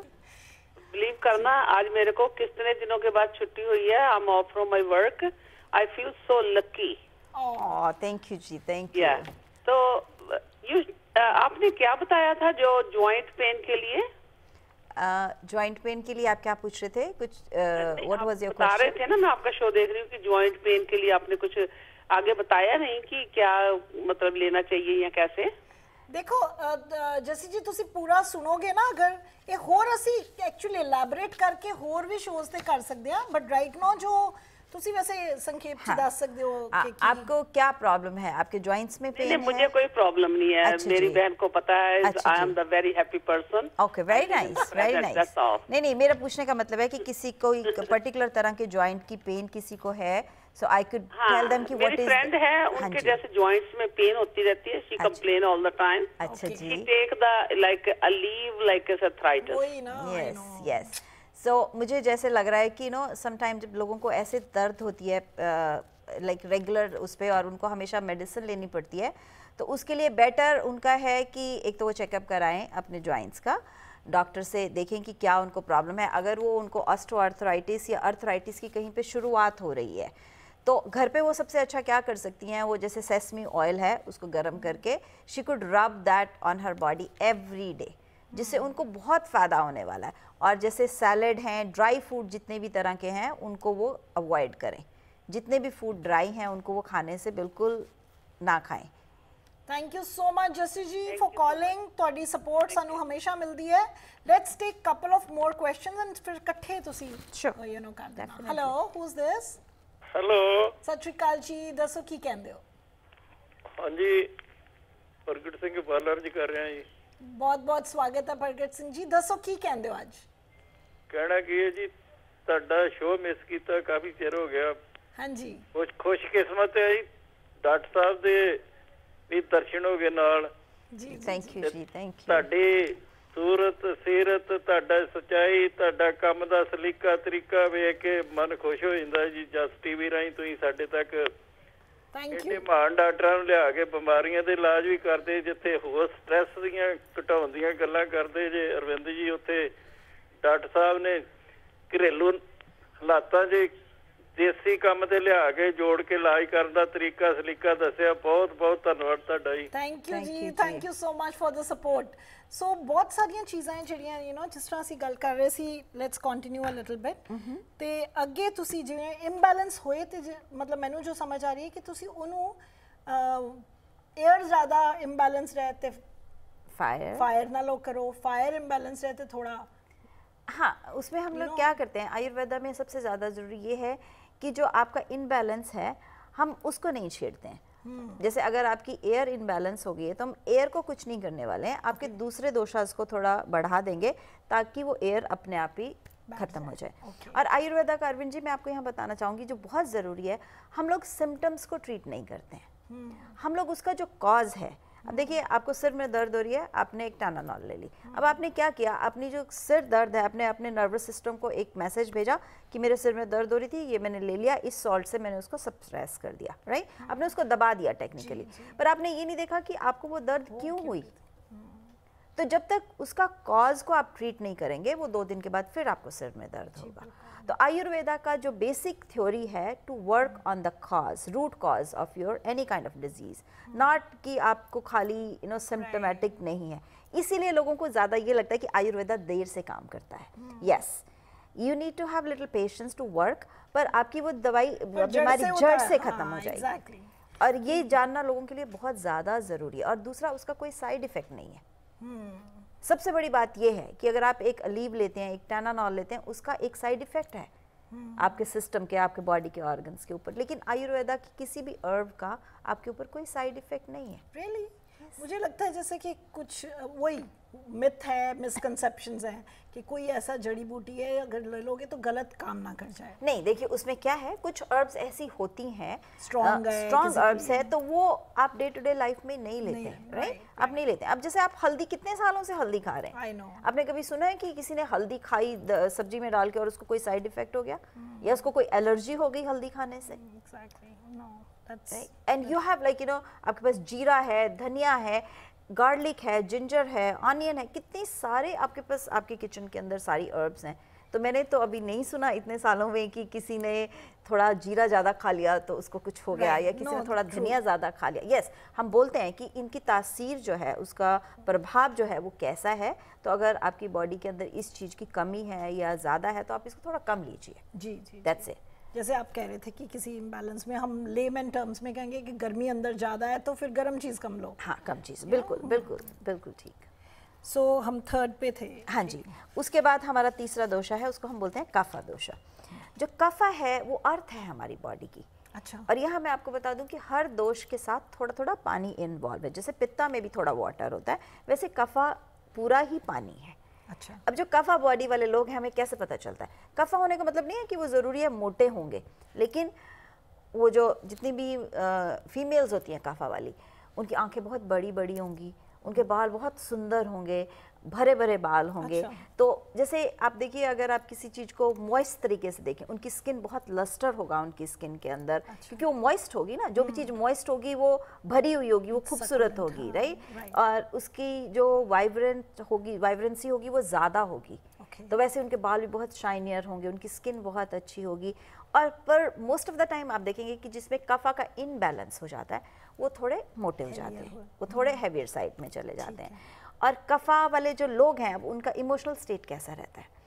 C: बिलीव करना आज मेरे को कितने दिनों के बाद छुट्टी हुई है। I am off from my work, I feel so lucky.
B: Oh thank you ji, thank you.
C: तो यू आपने क्या बताया था जो जॉइंट पेन के लिए?
B: जॉइंट uh, पेन के लिए आप क्या पूछ रहे थे? कुछ व्हाट वाज योर क्वेश्चन?
C: बता रहे थे ना, मैं आपका शो देख रही हूँ कि जॉइंट पेन के लिए आपने कुछ आगे बताया नहीं कि क्या मतलब लेना चाहिए या कैसे?
A: देखो जसी जी तुसी पूरा सुनोगे ना, अगर ये होर असी एक्चुअली एलैबोरेट करके होर भी शोज ते कर सकते हैं, बट राइट नाउ जो तुसी वैसे संक्षेप से दस सकते हो कि
B: आपको क्या प्रॉब्लम है, आपके जॉइंट्स में पेन है?
C: मुझे कोई प्रॉब्लम नहीं है। अच्छा मेरी बहन को पता है। I am the very happy person.
B: Okay, very nice, very nice. नहीं नहीं, मेरा पूछने का मतलब है कि किसी कोई पर्टिकुलर तरह के जॉइंट की पेन किसी को है, so I could tell them कि व्हाट इज।
C: मेरी फ्रेंड है, उनके जैसे जॉइंट्स में पेन होती रहती है, she complain all the time.
B: अच्छा जी,
C: she take the like a leave like a arthritis.
B: Yes yes. So so, मुझे जैसे लग रहा है कि नो समटाइम जब लोगों को ऐसे दर्द होती है लाइक uh, रेगुलर like उस पर और उनको हमेशा मेडिसिन लेनी पड़ती है, तो उसके लिए बेटर उनका है कि एक तो वो चेकअप कराएं अपने जॉइंट्स का, डॉक्टर से देखें कि क्या उनको प्रॉब्लम है। अगर वो उनको ऑस्टियोआर्थराइटिस या अर्थराइटिस की कहीं पे शुरुआत हो रही है तो घर पे वो सबसे अच्छा क्या कर सकती हैं, वो जैसे सेसमी ऑयल है उसको गर्म करके she could rub that on her body every day, जिससे उनको बहुत फ़ायदा होने वाला है। और जैसे सैलड हैं, ड्राई फूड जितने भी तरह के हैं उनको वो अवॉइड करें। जितने भी फूड ड्राई हैं उनको वो खाने से बिल्कुल ना खाएं।
A: Thank you so much Jassi ji for calling. ਤੁਹਾਡੀ सपोर्ट सानू हमेशा मिलती है। Let's take couple of more questions and फिर इकट्ठे ਤੁਸੀਂ यू नो कर देना। Hello, who is this?
D: Hello,
A: सत श्री अकाल जी, दसो की कहंदे हो?
D: हाँ जी, प्रगट सिंह पार्लर जी कर रहे हैं जी।
A: बहुत बहुत स्वागत है प्रगट सिंह जी, दसो की कहंदे हो? आज
D: कहना की है जी, ਤੁਹਾਡਾ शो मिस किया काफी चिर हो गया,
A: हाँ जी
D: ਖੁਸ਼ ਖੁਸ਼ਕਿਸਮਤ ਹੈ ਜੀ ਡਾਕਟਰ ਸਾਹਿਬ ਦੇ ਵੀ ਦਰਸ਼ਨ ਹੋ ਗਏ ਨਾਲ
A: ਜੀ
B: ਥੈਂਕ ਯੂ ਜੀ, ਥੈਂਕ ਯੂ।
D: ਤੁਹਾਡੀ ਸੂਰਤ ਸੀਰਤ, ਤੁਹਾਡਾ ਸਚਾਈ, ਤੁਹਾਡਾ ਕੰਮ ਦਾ ਸਲੀਕਾ ਤਰੀਕਾ ਵੇਖ ਕੇ ਮਨ ਖੁਸ਼ ਹੋ ਜਾਂਦਾ ਜੀ। ਜਸ ਟੀਵੀ ਰਾਹੀਂ ਤੁਸੀਂ ਸਾਡੇ ਤੱਕ
A: ਥੈਂਕ
D: ਇਹਦੇ
A: ਯੂ
D: ਮਹਾਨ ਡਾਕਟਰਾਂ ਨੂੰ ਲਿਆ ਕੇ ਬਿਮਾਰੀਆਂ ਦੇ ਇਲਾਜ ਵੀ ਕਰਦੇ, ਜਿੱਥੇ ਹੋਰ ਸਟ੍ਰੈਸ ਦੀਆਂ ਘਟਾਉਣ ਦੀਆਂ ਗੱਲਾਂ ਕਰਦੇ ਜੇ ਅਰਵਿੰਦ ਜੀ, ਉੱਥੇ ਡਾਕਟਰ ਸਾਹਿਬ ਨੇ ਘਰੇਲੂ ਹਾਲਾਤਾਂ 'ਚ ਦੇਸੀ ਕੰਮ ਤੇ ਲਿਆ ਕੇ ਜੋੜ ਕੇ ਇਲਾਜ ਕਰਨ ਦਾ ਤਰੀਕਾ ਸਲੀਕਾ ਦੱਸਿਆ। ਬਹੁਤ ਬਹੁਤ ਧੰਨਵਾਦ ਤੁਹਾਡਾ ਜੀ।
A: ਥੈਂਕ ਯੂ
B: Thank
A: ਜੀ,
B: you
A: ਥੈਂਕ
B: ਜੀ।
A: You so much for the support. So ਬਹੁਤ ਸਾਰੀਆਂ ਚੀਜ਼ਾਂ ਜਿਹੜੀਆਂ ਯੂ نو ਜਿਸ ਤਰ੍ਹਾਂ ਅਸੀਂ ਗੱਲ ਕਰ ਰਹੇ ਸੀ, let's continue a little bit. ਤੇ ਅੱਗੇ ਤੁਸੀਂ ਜਿਵੇਂ ਇੰਬੈਲੈਂਸ ਹੋਏ ਤੇ ਜੇ- ਮਤਲਬ ਮੈਨੂੰ ਜੋ ਸਮਝ ਆ ਰਹੀ ਹੈ ਕਿ ਤੁਸੀਂ ਉਹਨੂੰ एयर ज़्यादा इम्बैलेंस रहते
B: फायर
A: फायर ना लो करो, फायर इम्बैलेंस रहते थोड़ा।
B: हाँ, उसमें हम लोग क्या करते हैं आयुर्वेदा में सबसे ज़्यादा ज़रूरी ये है कि जो आपका इनबैलेंस है हम उसको नहीं छेड़ते हैं। जैसे अगर आपकी एयर इनबैलेंस होगी तो हम एयर को कुछ नहीं करने वाले हैं, आपके दूसरे दोषास को थोड़ा बढ़ा देंगे ताकि वो एयर अपने आप ही खत्म हो जाए।
A: okay.
B: और आयुर्वेदा का अरविंद जी मैं आपको यहाँ बताना चाहूँगी जो बहुत ज़रूरी है, हम लोग सिम्टम्स को ट्रीट नहीं करते हैं, हम लोग उसका जो कॉज है। अब देखिए आपको सिर में दर्द हो रही है, आपने एक टानानॉल ले ली, अब आपने क्या किया, अपनी जो सिर दर्द है अपने अपने नर्वस सिस्टम को एक मैसेज भेजा कि मेरे सिर में दर्द हो रही थी, ये मैंने ले लिया, इस सॉल्ट से मैंने उसको सप्रेस कर दिया, राइट। आपने उसको दबा दिया टेक्निकली, पर आपने ये नहीं देखा कि आपको वो दर्द क्यों हुई। तो जब तक उसका कॉज को आप ट्रीट नहीं करेंगे वो दो दिन के बाद फिर आपको सिर में दर्द होगा। तो आयुर्वेदा का जो बेसिक थ्योरी है to work on the cause, root cause of your any kind of disease, not कि आपको खाली यू नो सिम्टोमेटिक नहीं है। इसीलिए लोगों को ज़्यादा ये लगता है कि आयुर्वेदा देर से काम करता है। Yes, you need to have little patience to work, पर आपकी वो दवाई बीमारी जड़ से खत्म हो जाएगी।
A: exactly.
B: और ये जानना लोगों के लिए बहुत ज़्यादा ज़रूरी है। और दूसरा, उसका कोई साइड इफ़ेक्ट नहीं है। सबसे बड़ी बात यह है कि अगर आप एक अलीव लेते हैं, एक टानानॉल लेते हैं, उसका एक साइड इफेक्ट है आपके सिस्टम के, आपके बॉडी के ऑर्गन्स के ऊपर, लेकिन आयुर्वेदा की किसी भी हर्ब का आपके ऊपर कोई साइड इफेक्ट नहीं है।
A: really? मुझे लगता है जैसे कि कुछ वही मिथ है, मिसकंसेप्शंस हैं कि कोई ऐसा जड़ी बूटी है अगर ले लोगे तो गलत काम ना कर जाए।
B: नहीं, देखिए उसमें क्या है, कुछ हर्ब्स ऐसी होती हैं
A: Strong है,
B: स्ट्रॉन्ग
A: किसी
B: हर्ब्स
A: की-
B: है, तो वो आप डे टू डे लाइफ में नहीं लेते
A: नहीं,
B: हैं, राइट।
A: right,
B: आप नहीं लेते हैं। अब जैसे आप हल्दी, कितने सालों से हल्दी खा रहे हैं,
A: I know.
B: आपने कभी सुना है कि किसी ने हल्दी खाई द- सब्जी में डाल के और उसको कोई साइड इफेक्ट हो गया, या उसको कोई एलर्जी हो गई हल्दी खाने से?
A: Exactly. No, that's
B: and you have like you know आपके पास जीरा है, धनिया है, गार्लिक है, जिंजर है, ऑनियन है, कितने सारे आपके पास आपके किचन के अंदर सारी हर्ब्स हैं। तो मैंने तो अभी नहीं सुना इतने सालों में कि किसी ने थोड़ा जीरा ज़्यादा खा लिया तो उसको कुछ हो गया,
A: Right.
B: या किसी
A: No,
B: ने थोड़ा
A: true.
B: धनिया ज़्यादा खा लिया। यस, हम बोलते हैं कि इनकी तासीर जो है, उसका प्रभाव जो है वो कैसा है। तो अगर आपकी बॉडी के अंदर इस चीज़ की कमी है या ज़्यादा है तो आप इसको थोड़ा कम लीजिए।
A: जी जी
B: दैट्स इट।
A: जैसे आप कह रहे थे कि किसी इम्बैलेंस में हम लेमन टर्म्स में कहेंगे कि गर्मी अंदर ज़्यादा है तो फिर गर्म चीज़ कम लो।
B: हाँ, कम चीज़, बिल्कुल बिल्कुल बिल्कुल ठीक।
A: सो so, हम थर्ड पे थे।
B: हाँ जी, उसके बाद हमारा तीसरा दोषा है, उसको हम बोलते हैं कफा दोषा। जो कफा है वो अर्थ है हमारी बॉडी की।
A: अच्छा।
B: और यहाँ मैं आपको बता दूं कि हर दोष के साथ थोड़ा थोड़ा पानी इन्वॉल्व है। जैसे पित्ता में भी थोड़ा वाटर होता है, वैसे कफा पूरा ही पानी है।
A: अच्छा।
B: अब जो कफा बॉडी वाले लोग हैं, हमें कैसे पता चलता है? कफा होने का मतलब नहीं है कि वो ज़रूरी है मोटे होंगे, लेकिन वो जो जितनी भी फीमेल्स होती हैं कफा वाली, उनकी आंखें बहुत बड़ी बड़ी होंगी, उनके बाल बहुत सुंदर होंगे, भरे भरे बाल होंगे।
A: अच्छा।
B: तो जैसे आप देखिए, अगर आप किसी चीज़ को मॉइस्ट तरीके से देखें, उनकी स्किन बहुत लस्टर होगा उनकी स्किन के अंदर। अच्छा। क्योंकि वो मॉइस्ट होगी ना, जो भी चीज़ मॉइस्ट होगी वो भरी हुई होगी, वो खूबसूरत होगी, राइट।
A: right.
B: और उसकी जो वाइब्रेंट होगी, वाइब्रेंसी होगी, वो ज़्यादा होगी।
A: Okay.
B: तो वैसे उनके बाल भी बहुत शाइनियर होंगे, उनकी स्किन बहुत अच्छी होगी। और पर मोस्ट ऑफ द टाइम आप देखेंगे कि जिसमें कफा का इनबैलेंस हो जाता है वो थोड़े मोटे हो जाते हैं, वो थोड़े हैवियर साइड में चले जाते हैं। और कफा वाले जो लोग हैं, अब उनका इमोशनल स्टेट कैसा रहता है?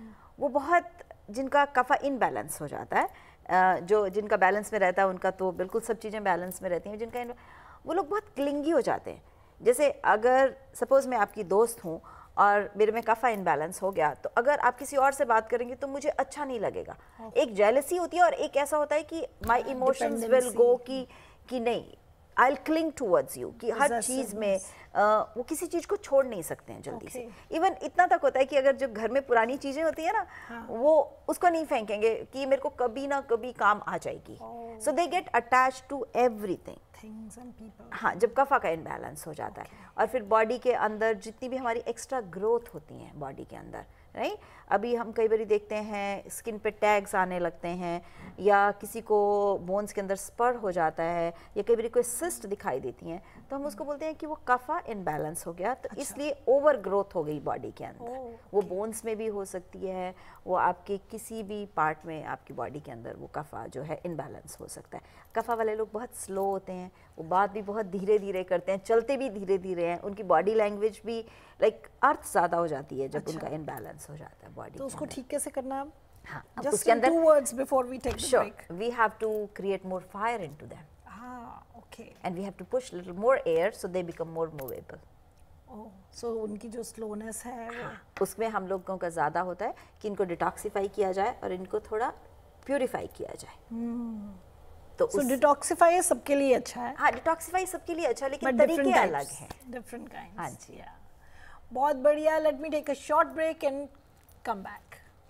B: वो बहुत, जिनका कफा इनबैलेंस हो जाता है, जो जिनका बैलेंस में रहता है उनका तो बिल्कुल सब चीज़ें बैलेंस में रहती हैं, जिनका वो लोग बहुत क्लिंगी हो जाते हैं। जैसे अगर सपोज़ मैं आपकी दोस्त हूँ और मेरे में कफा इनबैलेंस हो गया, तो अगर आप किसी और से बात करेंगे तो मुझे अच्छा नहीं लगेगा। एक जेलसी होती है और एक ऐसा होता है कि माय इमोशंस विल गो कि कि नहीं, I will cling towards you, कि हर
A: Possessiveness.
B: चीज़ में uh, वो किसी चीज़ को छोड़ नहीं सकते हैं जल्दी
A: Okay.
B: से। इवन इतना तक होता है कि अगर जो घर में पुरानी चीज़ें होती है ना,
A: हाँ.
B: वो उसको नहीं फेंकेंगे कि मेरे को कभी ना कभी काम आ जाएगी। So they get attach to everything.
A: Things and people.
B: हाँ, जब कफा का इनबैलेंस हो जाता है, और फिर बॉडी के अंदर जितनी भी हमारी एक्स्ट्रा ग्रोथ होती हैं बॉडी के अंदर, राइट, अभी हम कई बार देखते हैं स्किन पे टैग्स आने लगते हैं, या किसी को बोन्स के अंदर स्पर हो जाता है, या कई बार कोई सिस्ट दिखाई देती हैं, तो हम उसको बोलते हैं कि वो कफा इनबैलेंस हो गया। तो
A: अच्छा।
B: इसलिए ओवर ग्रोथ हो गई बॉडी के अंदर।
A: ओह,
B: वो बोन्स में भी हो सकती है, वो आपके किसी भी पार्ट में आपकी बॉडी के अंदर वो कफा जो है इनबैलेंस हो सकता है। कफा वाले लोग बहुत स्लो होते हैं, वो बात भी बहुत धीरे धीरे करते हैं, चलते भी धीरे धीरे हैं, उनकी बॉडी लैंग्वेज भी लाइक अर्थ ज़्यादा हो जाती है जब
A: अच्छा।
B: उनका इनबैलेंस हो जाता है बॉडी।
A: तो उसको ठीक कैसे करना है?
B: हाँ, अब
A: Just
B: उसके
A: in
B: अंदर
A: two words before we take the
B: sure
A: break.
B: we have to create more fire into them,
A: हाँ, okay.
B: and we have to push little more air so they become more movable.
A: Oh, so उनकी जो स्लोनेस है वो
B: उसमें हम लोगों का ज़्यादा होता है कि इनको डिटॉक्सिफाई किया जाए और इनको थोड़ा प्यूरिफाई किया जाए। तो
A: so
B: उस-
A: डिटॉक्सिफाई सबके लिए अच्छा है,
B: हाँ, डिटॉक्सिफाई सबके लिए अच्छा, लेकिन
A: but
B: तरीके
A: different
B: अलग
A: types,
B: हैं।
A: different kinds.
B: हाँ जी।
A: Yeah. बहुत बढ़िया। Let me take a short break and come back.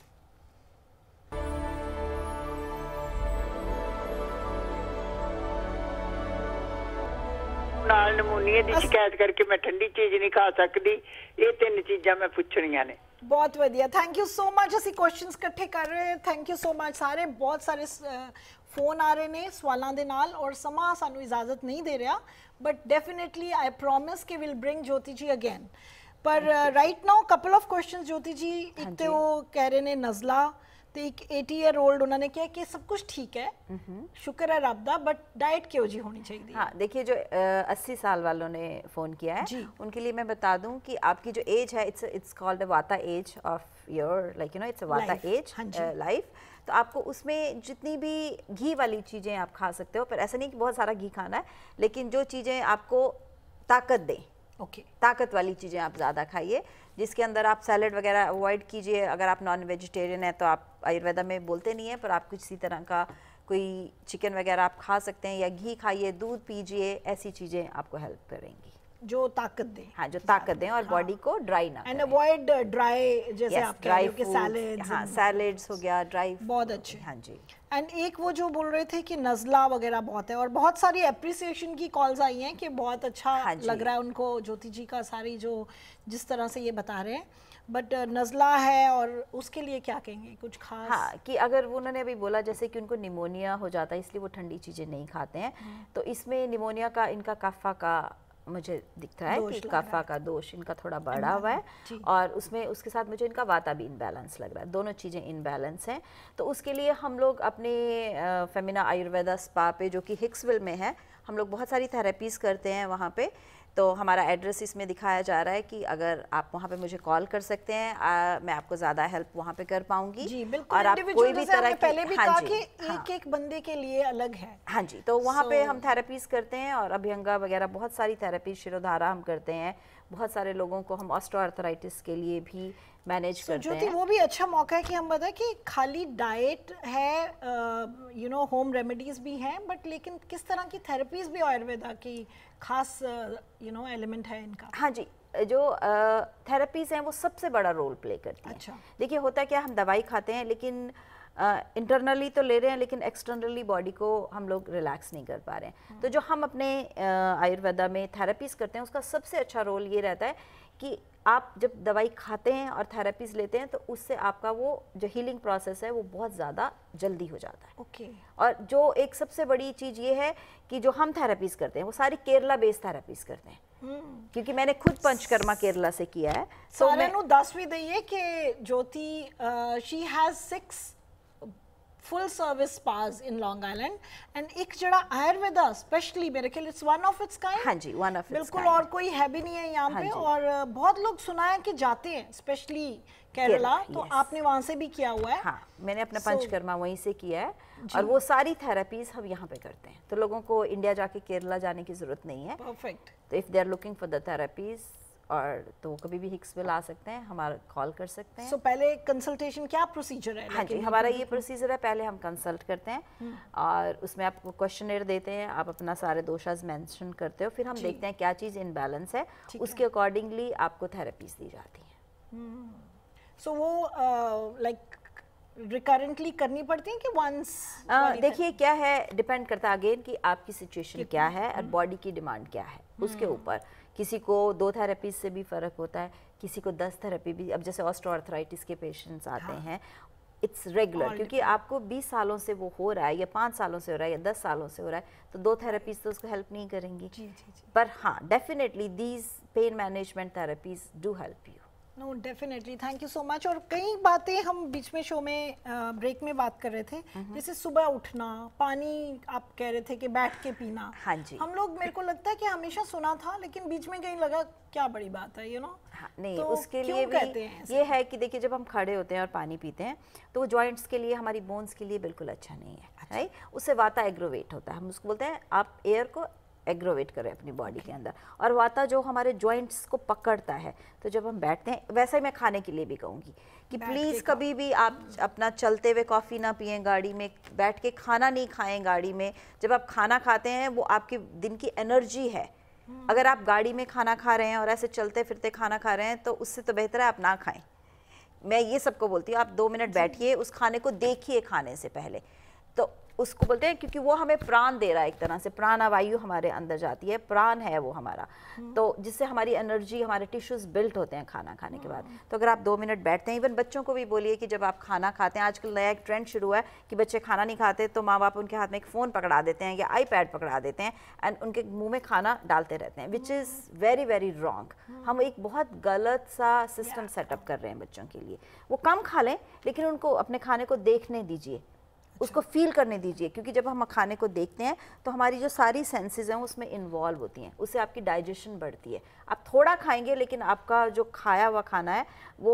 E: ਨਾਲ ਨਮੂਨੀਏ ਦੀ ਸ਼ਿਕਾਇਤ ਕਰਕੇ ਮੈਂ ਠੰਡੀ ਚੀਜ਼ ਨਹੀਂ ਖਾ ਸਕਦੀ। ਇਹ ਤਿੰਨ ਚੀਜ਼ਾਂ ਮੈਂ ਪੁੱਛਣੀਆਂ ਨੇ।
A: बहुत वधिया, थैंक यू सो मच। ਅਸੀਂ ਕੁਐਸਚਨਸ ਇਕੱਠੇ ਕਰ ਰਹੇ ਹਾਂ। ਥੈਂਕ ਯੂ ਸੋ ਮਚ ਸਾਰੇ। ਬਹੁਤ ਸਾਰੇ ਫੋਨ ਆ ਰਹੇ ਨੇ ਸਵਾਲਾਂ ਦੇ ਨਾਲ, ਔਰ ਸਮਾਂ ਸਾਨੂੰ ਇਜਾਜ਼ਤ ਨਹੀਂ ਦੇ ਰਿਹਾ, ਬਟ ਡੈਫੀਨਿਟਲੀ ਆਈ ਪ੍ਰੋਮਿਸ ਕਿ will bring Jyoti ji again. ਪਰ right now couple of questions Jyoti ji. ਇੱਕ ਤੇ ਉਹ ਕਹਿ ਰਹੇ ਨੇ ਨਜ਼ਲਾ, ਤੇ ਇੱਕ अस्सी ईयर ओल्ड उन्होंने किया कि सब कुछ ठीक है, शुक्र है रब दा, बट डाइट क्यों जी होनी चाहिए?
B: हाँ, देखिए जो अस्सी साल वालों ने फ़ोन किया है
A: जी।
B: उनके लिए मैं बता दूं कि आपकी जो एज है, it's it's called a vata age of your, like you know it's a vata
A: Life,
B: as
A: हाँ जी।
B: लाइफ। तो आपको उसमें जितनी भी घी वाली चीज़ें आप खा सकते हो, पर ऐसा नहीं कि बहुत सारा घी खाना है, लेकिन जो चीज़ें आपको ताकत दें,
A: ओके,
B: ताकत वाली चीज़ें आप ज़्यादा खाइए, जिसके अंदर आप सैलड वगैरह अवॉइड कीजिए। अगर आप नॉन वेजिटेरियन है तो आप आयुर्वेदा में बोलते नहीं है, पर आप किसी तरह का कोई चिकन वगैरह आप खा सकते हैं, या घी खाइए, दूध पीजिए, ऐसी चीज़ें आपको हेल्प करेंगी,
A: जो ताकत दे।
B: हाँ, जो ताकत दें और
A: हाँ।
B: बॉडी को ड्राई ना
A: एंड
B: करें।
A: अवॉइड ड्राई, जैसे
B: Yes,
A: आप कह रहे
B: ड्राई
A: हो कि
B: फूड्स,
A: सैलेड्स।
B: हाँ, सैलेड्स हो गया, ड्राई
A: बहुत अच्छे।
B: हाँ जी।
A: एंड एक वो जो बोल रहे थे कि नज़ला वगैरह बहुत है, और बहुत सारी अप्रिसिएशन की कॉल्स आई हैं कि बहुत अच्छा
B: हाँ जी।
A: लग रहा है उनको ज्योति जी का सारी जो जिस तरह से ये बता रहे हैं, बट नज़ला है और उसके लिए क्या कहेंगे कुछ खास?
B: हाँ, कि अगर वो उन्होंने अभी बोला जैसे कि उनको निमोनिया हो जाता है इसलिए वो ठंडी चीज़ें नहीं खाते हैं, तो इसमें निमोनिया का इनका कफ़ा का मुझे दिखता है
A: दोष
B: कि
A: लग रहा
B: कफ़ा का दोष इनका थोड़ा बढ़ा हुआ है,
A: जी।
B: और उसमें उसके साथ मुझे इनका वाता भी इनबैलेंस लग रहा है, दोनों चीज़ें इनबैलेंस हैं। तो उसके लिए हम लोग अपने फेमिना आयुर्वेदा स्पा पे, जो कि हिक्सविल में है, हम लोग बहुत सारी थेरेपीज़ करते हैं वहाँ पे। तो हमारा एड्रेस इसमें दिखाया जा रहा है कि अगर आप वहाँ पे मुझे कॉल कर सकते हैं, आ, मैं आपको ज़्यादा हेल्प वहाँ पे कर पाऊँगी।
A: जी बिल्कुल।
B: और आप कोई भी तरह की,
A: पहले भी
B: हाँ
A: कहा
B: जी,
A: कि
B: हाँ,
A: एक एक बंदे के लिए अलग है।
B: हाँ जी, तो वहाँ पे
A: So-
B: हम थेरेपीज़ करते हैं, और अभ्यंगा वगैरह बहुत सारी थेरेपी, शिरोधारा हम करते हैं। बहुत सारे लोगों को हम ऑस्टियोआर्थराइटिस के लिए भी मैनेज
A: So,
B: करते
A: ज्योति,
B: हैं।
A: वो भी अच्छा मौका है कि हम बताएं कि खाली डाइट है, यू नो होम रेमेडीज भी हैं, बट लेकिन किस तरह की थेरेपीज भी आयुर्वेदा की खास यू नो एलिमेंट है इनका?
B: हाँ जी, जो थेरेपीज़ हैं वो सबसे बड़ा रोल प्ले करती हैं।
A: अच्छा।
B: देखिए होता क्या, हम दवाई खाते हैं, लेकिन इंटरनली तो ले रहे हैं, लेकिन एक्सटर्नली बॉडी को हम लोग रिलैक्स नहीं कर पा रहे हैं। तो जो हम अपने आयुर्वेदा में थेरेपीज़ करते हैं, उसका सबसे अच्छा रोल ये रहता है कि आप जब दवाई खाते हैं और थेरेपीज़ लेते हैं, तो उससे आपका वो जो हीलिंग प्रोसेस है वो बहुत ज़्यादा जल्दी हो जाता है।
A: ओके।
B: और जो एक सबसे बड़ी चीज़ ये है कि जो हम थेरेपीज़ करते हैं वो सारी केरला बेस्ड थेरेपीज़ करते हैं, क्योंकि मैंने खुद पंचकर्मा केरला से किया है। तो
A: सारे
B: मैं
A: नु दस भी दइए कि Jyoti she has six full service spas in Long Island, and एक जड़ा आयुर्वेदा स्पेशली मेरे ख्याल it's one of its kind.
B: हाँ जी, वन ऑफ
A: बिल्कुल, और कोई है भी नहीं है यहाँ
B: हाँ
A: पे।
B: जी।
A: और अ, बहुत लोग सुना है कि जाते हैं स्पेशली केरला, तो
B: yes।
A: आपने वहाँ से भी किया हुआ है।
B: हाँ, मैंने अपना
A: So-
B: पंचकर्मा वहीं से किया है, और वो सारी थेरेपीज़ हम यहाँ पे करते हैं। तो लोगों को इंडिया जाके केरला जाने की ज़रूरत नहीं है।
A: परफेक्ट।
B: तो if they are looking for the therapies, और तो कभी भी हिक्सविल आ सकते हैं, हमारा कॉल कर सकते हैं।
A: सो so, पहले कंसल्टेशन क्या प्रोसीजर है?
B: हाँ जी, हमारा ये प्रोसीजर है, पहले हम कंसल्ट करते हैं और उसमें आपको क्वेश्चनर देते हैं, आप अपना सारे दोषाज मेंशन करते हो, फिर हम देखते हैं क्या चीज़ इनबैलेंस है, उसके अकॉर्डिंगली आपको थेरेपीज दी जाती हैं।
A: सो so, वो लाइक रिकरेंटली करनी पड़ती है कि वंस?
B: देखिए क्या है, डिपेंड करता है अगेन कि आपकी सिचुएशन क्या है और बॉडी की डिमांड क्या है उसके ऊपर। किसी को दो थेरेपीज से भी फ़र्क होता है, किसी को दस थेरेपी भी। अब जैसे ऑस्टियोआर्थराइटिस के पेशेंट्स आते हाँ. हैं, इट्स रेगुलर, क्योंकि आपको बीस सालों से वो हो रहा है या पाँच सालों से हो रहा है या दस सालों से हो रहा है, तो दो थेरेपीज तो उसको हेल्प नहीं करेंगी।
A: जी, जी, जी.
B: पर हाँ, definitely these pain management therapies do help you.
A: No definitely, thank you so much. और कई बातें हम बीच में शो में ब्रेक में बात कर रहे थे, जैसे सुबह उठना, पानी आप कह रहे थे कि बैठ के पीना।
B: हाँ जी,
A: हम लोग, मेरे को लगता है कि हमेशा सुना था, लेकिन बीच में कहीं लगा क्या बड़ी बात है, यू नो।
B: हाँ, नहीं,
A: तो
B: उसके लिए भी ये है कि देखिए जब हम खड़े होते हैं और पानी पीते हैं तो वो जॉइंट्स के लिए, हमारी बोन्स के लिए बिल्कुल अच्छा नहीं है, अच्छा। राइट, उससे वाता एग्रोवेट होता है। हम उसको बोलते हैं आप एयर को एग्रोवेट करें अपनी बॉडी के अंदर, और वाता जो हमारे जॉइंट्स को पकड़ता है। तो जब हम बैठते हैं, वैसे ही मैं खाने के लिए भी कहूँगी कि प्लीज़ कभी भी आप अपना चलते हुए कॉफ़ी ना पिएं, गाड़ी में बैठ के खाना नहीं खाएं गाड़ी में। जब आप खाना खाते हैं वो आपके दिन की एनर्जी है। अगर आप गाड़ी में खाना खा रहे हैं और ऐसे चलते फिरते खाना खा रहे हैं तो उससे तो बेहतर है आप ना खाएं। मैं ये सबको बोलती हूँ, आप दो मिनट बैठिए, उस खाने को देखिए खाने से पहले, तो उसको बोलते हैं, क्योंकि वो हमें प्राण दे रहा है एक तरह से, प्राणवायु हमारे अंदर जाती है, प्राण है वो हमारा, तो जिससे हमारी एनर्जी, हमारे टिश्यूज बिल्ट होते हैं खाना खाने के बाद। तो अगर आप दो मिनट बैठते हैं, इवन बच्चों को भी बोलिए कि जब आप खाना खाते हैं, आजकल नया एक ट्रेंड शुरू है कि बच्चे खाना नहीं खाते तो माँ बाप उनके हाथ में एक फ़ोन पकड़ा देते हैं या आईपैड पकड़ा देते हैं एंड उनके मुँह में खाना डालते रहते हैं, which is very very wrong. हम एक बहुत गलत सा सिस्टम सेटअप कर रहे हैं बच्चों के लिए। वो कम खा लें, लेकिन उनको अपने खाने को देखने दीजिए, उसको फील करने दीजिए, क्योंकि जब हम खाने को देखते हैं तो हमारी जो सारी सेंसेस हैं उसमें इन्वॉल्व होती हैं, उससे आपकी डाइजेशन बढ़ती है। आप थोड़ा खाएंगे लेकिन आपका जो खाया हुआ खाना है वो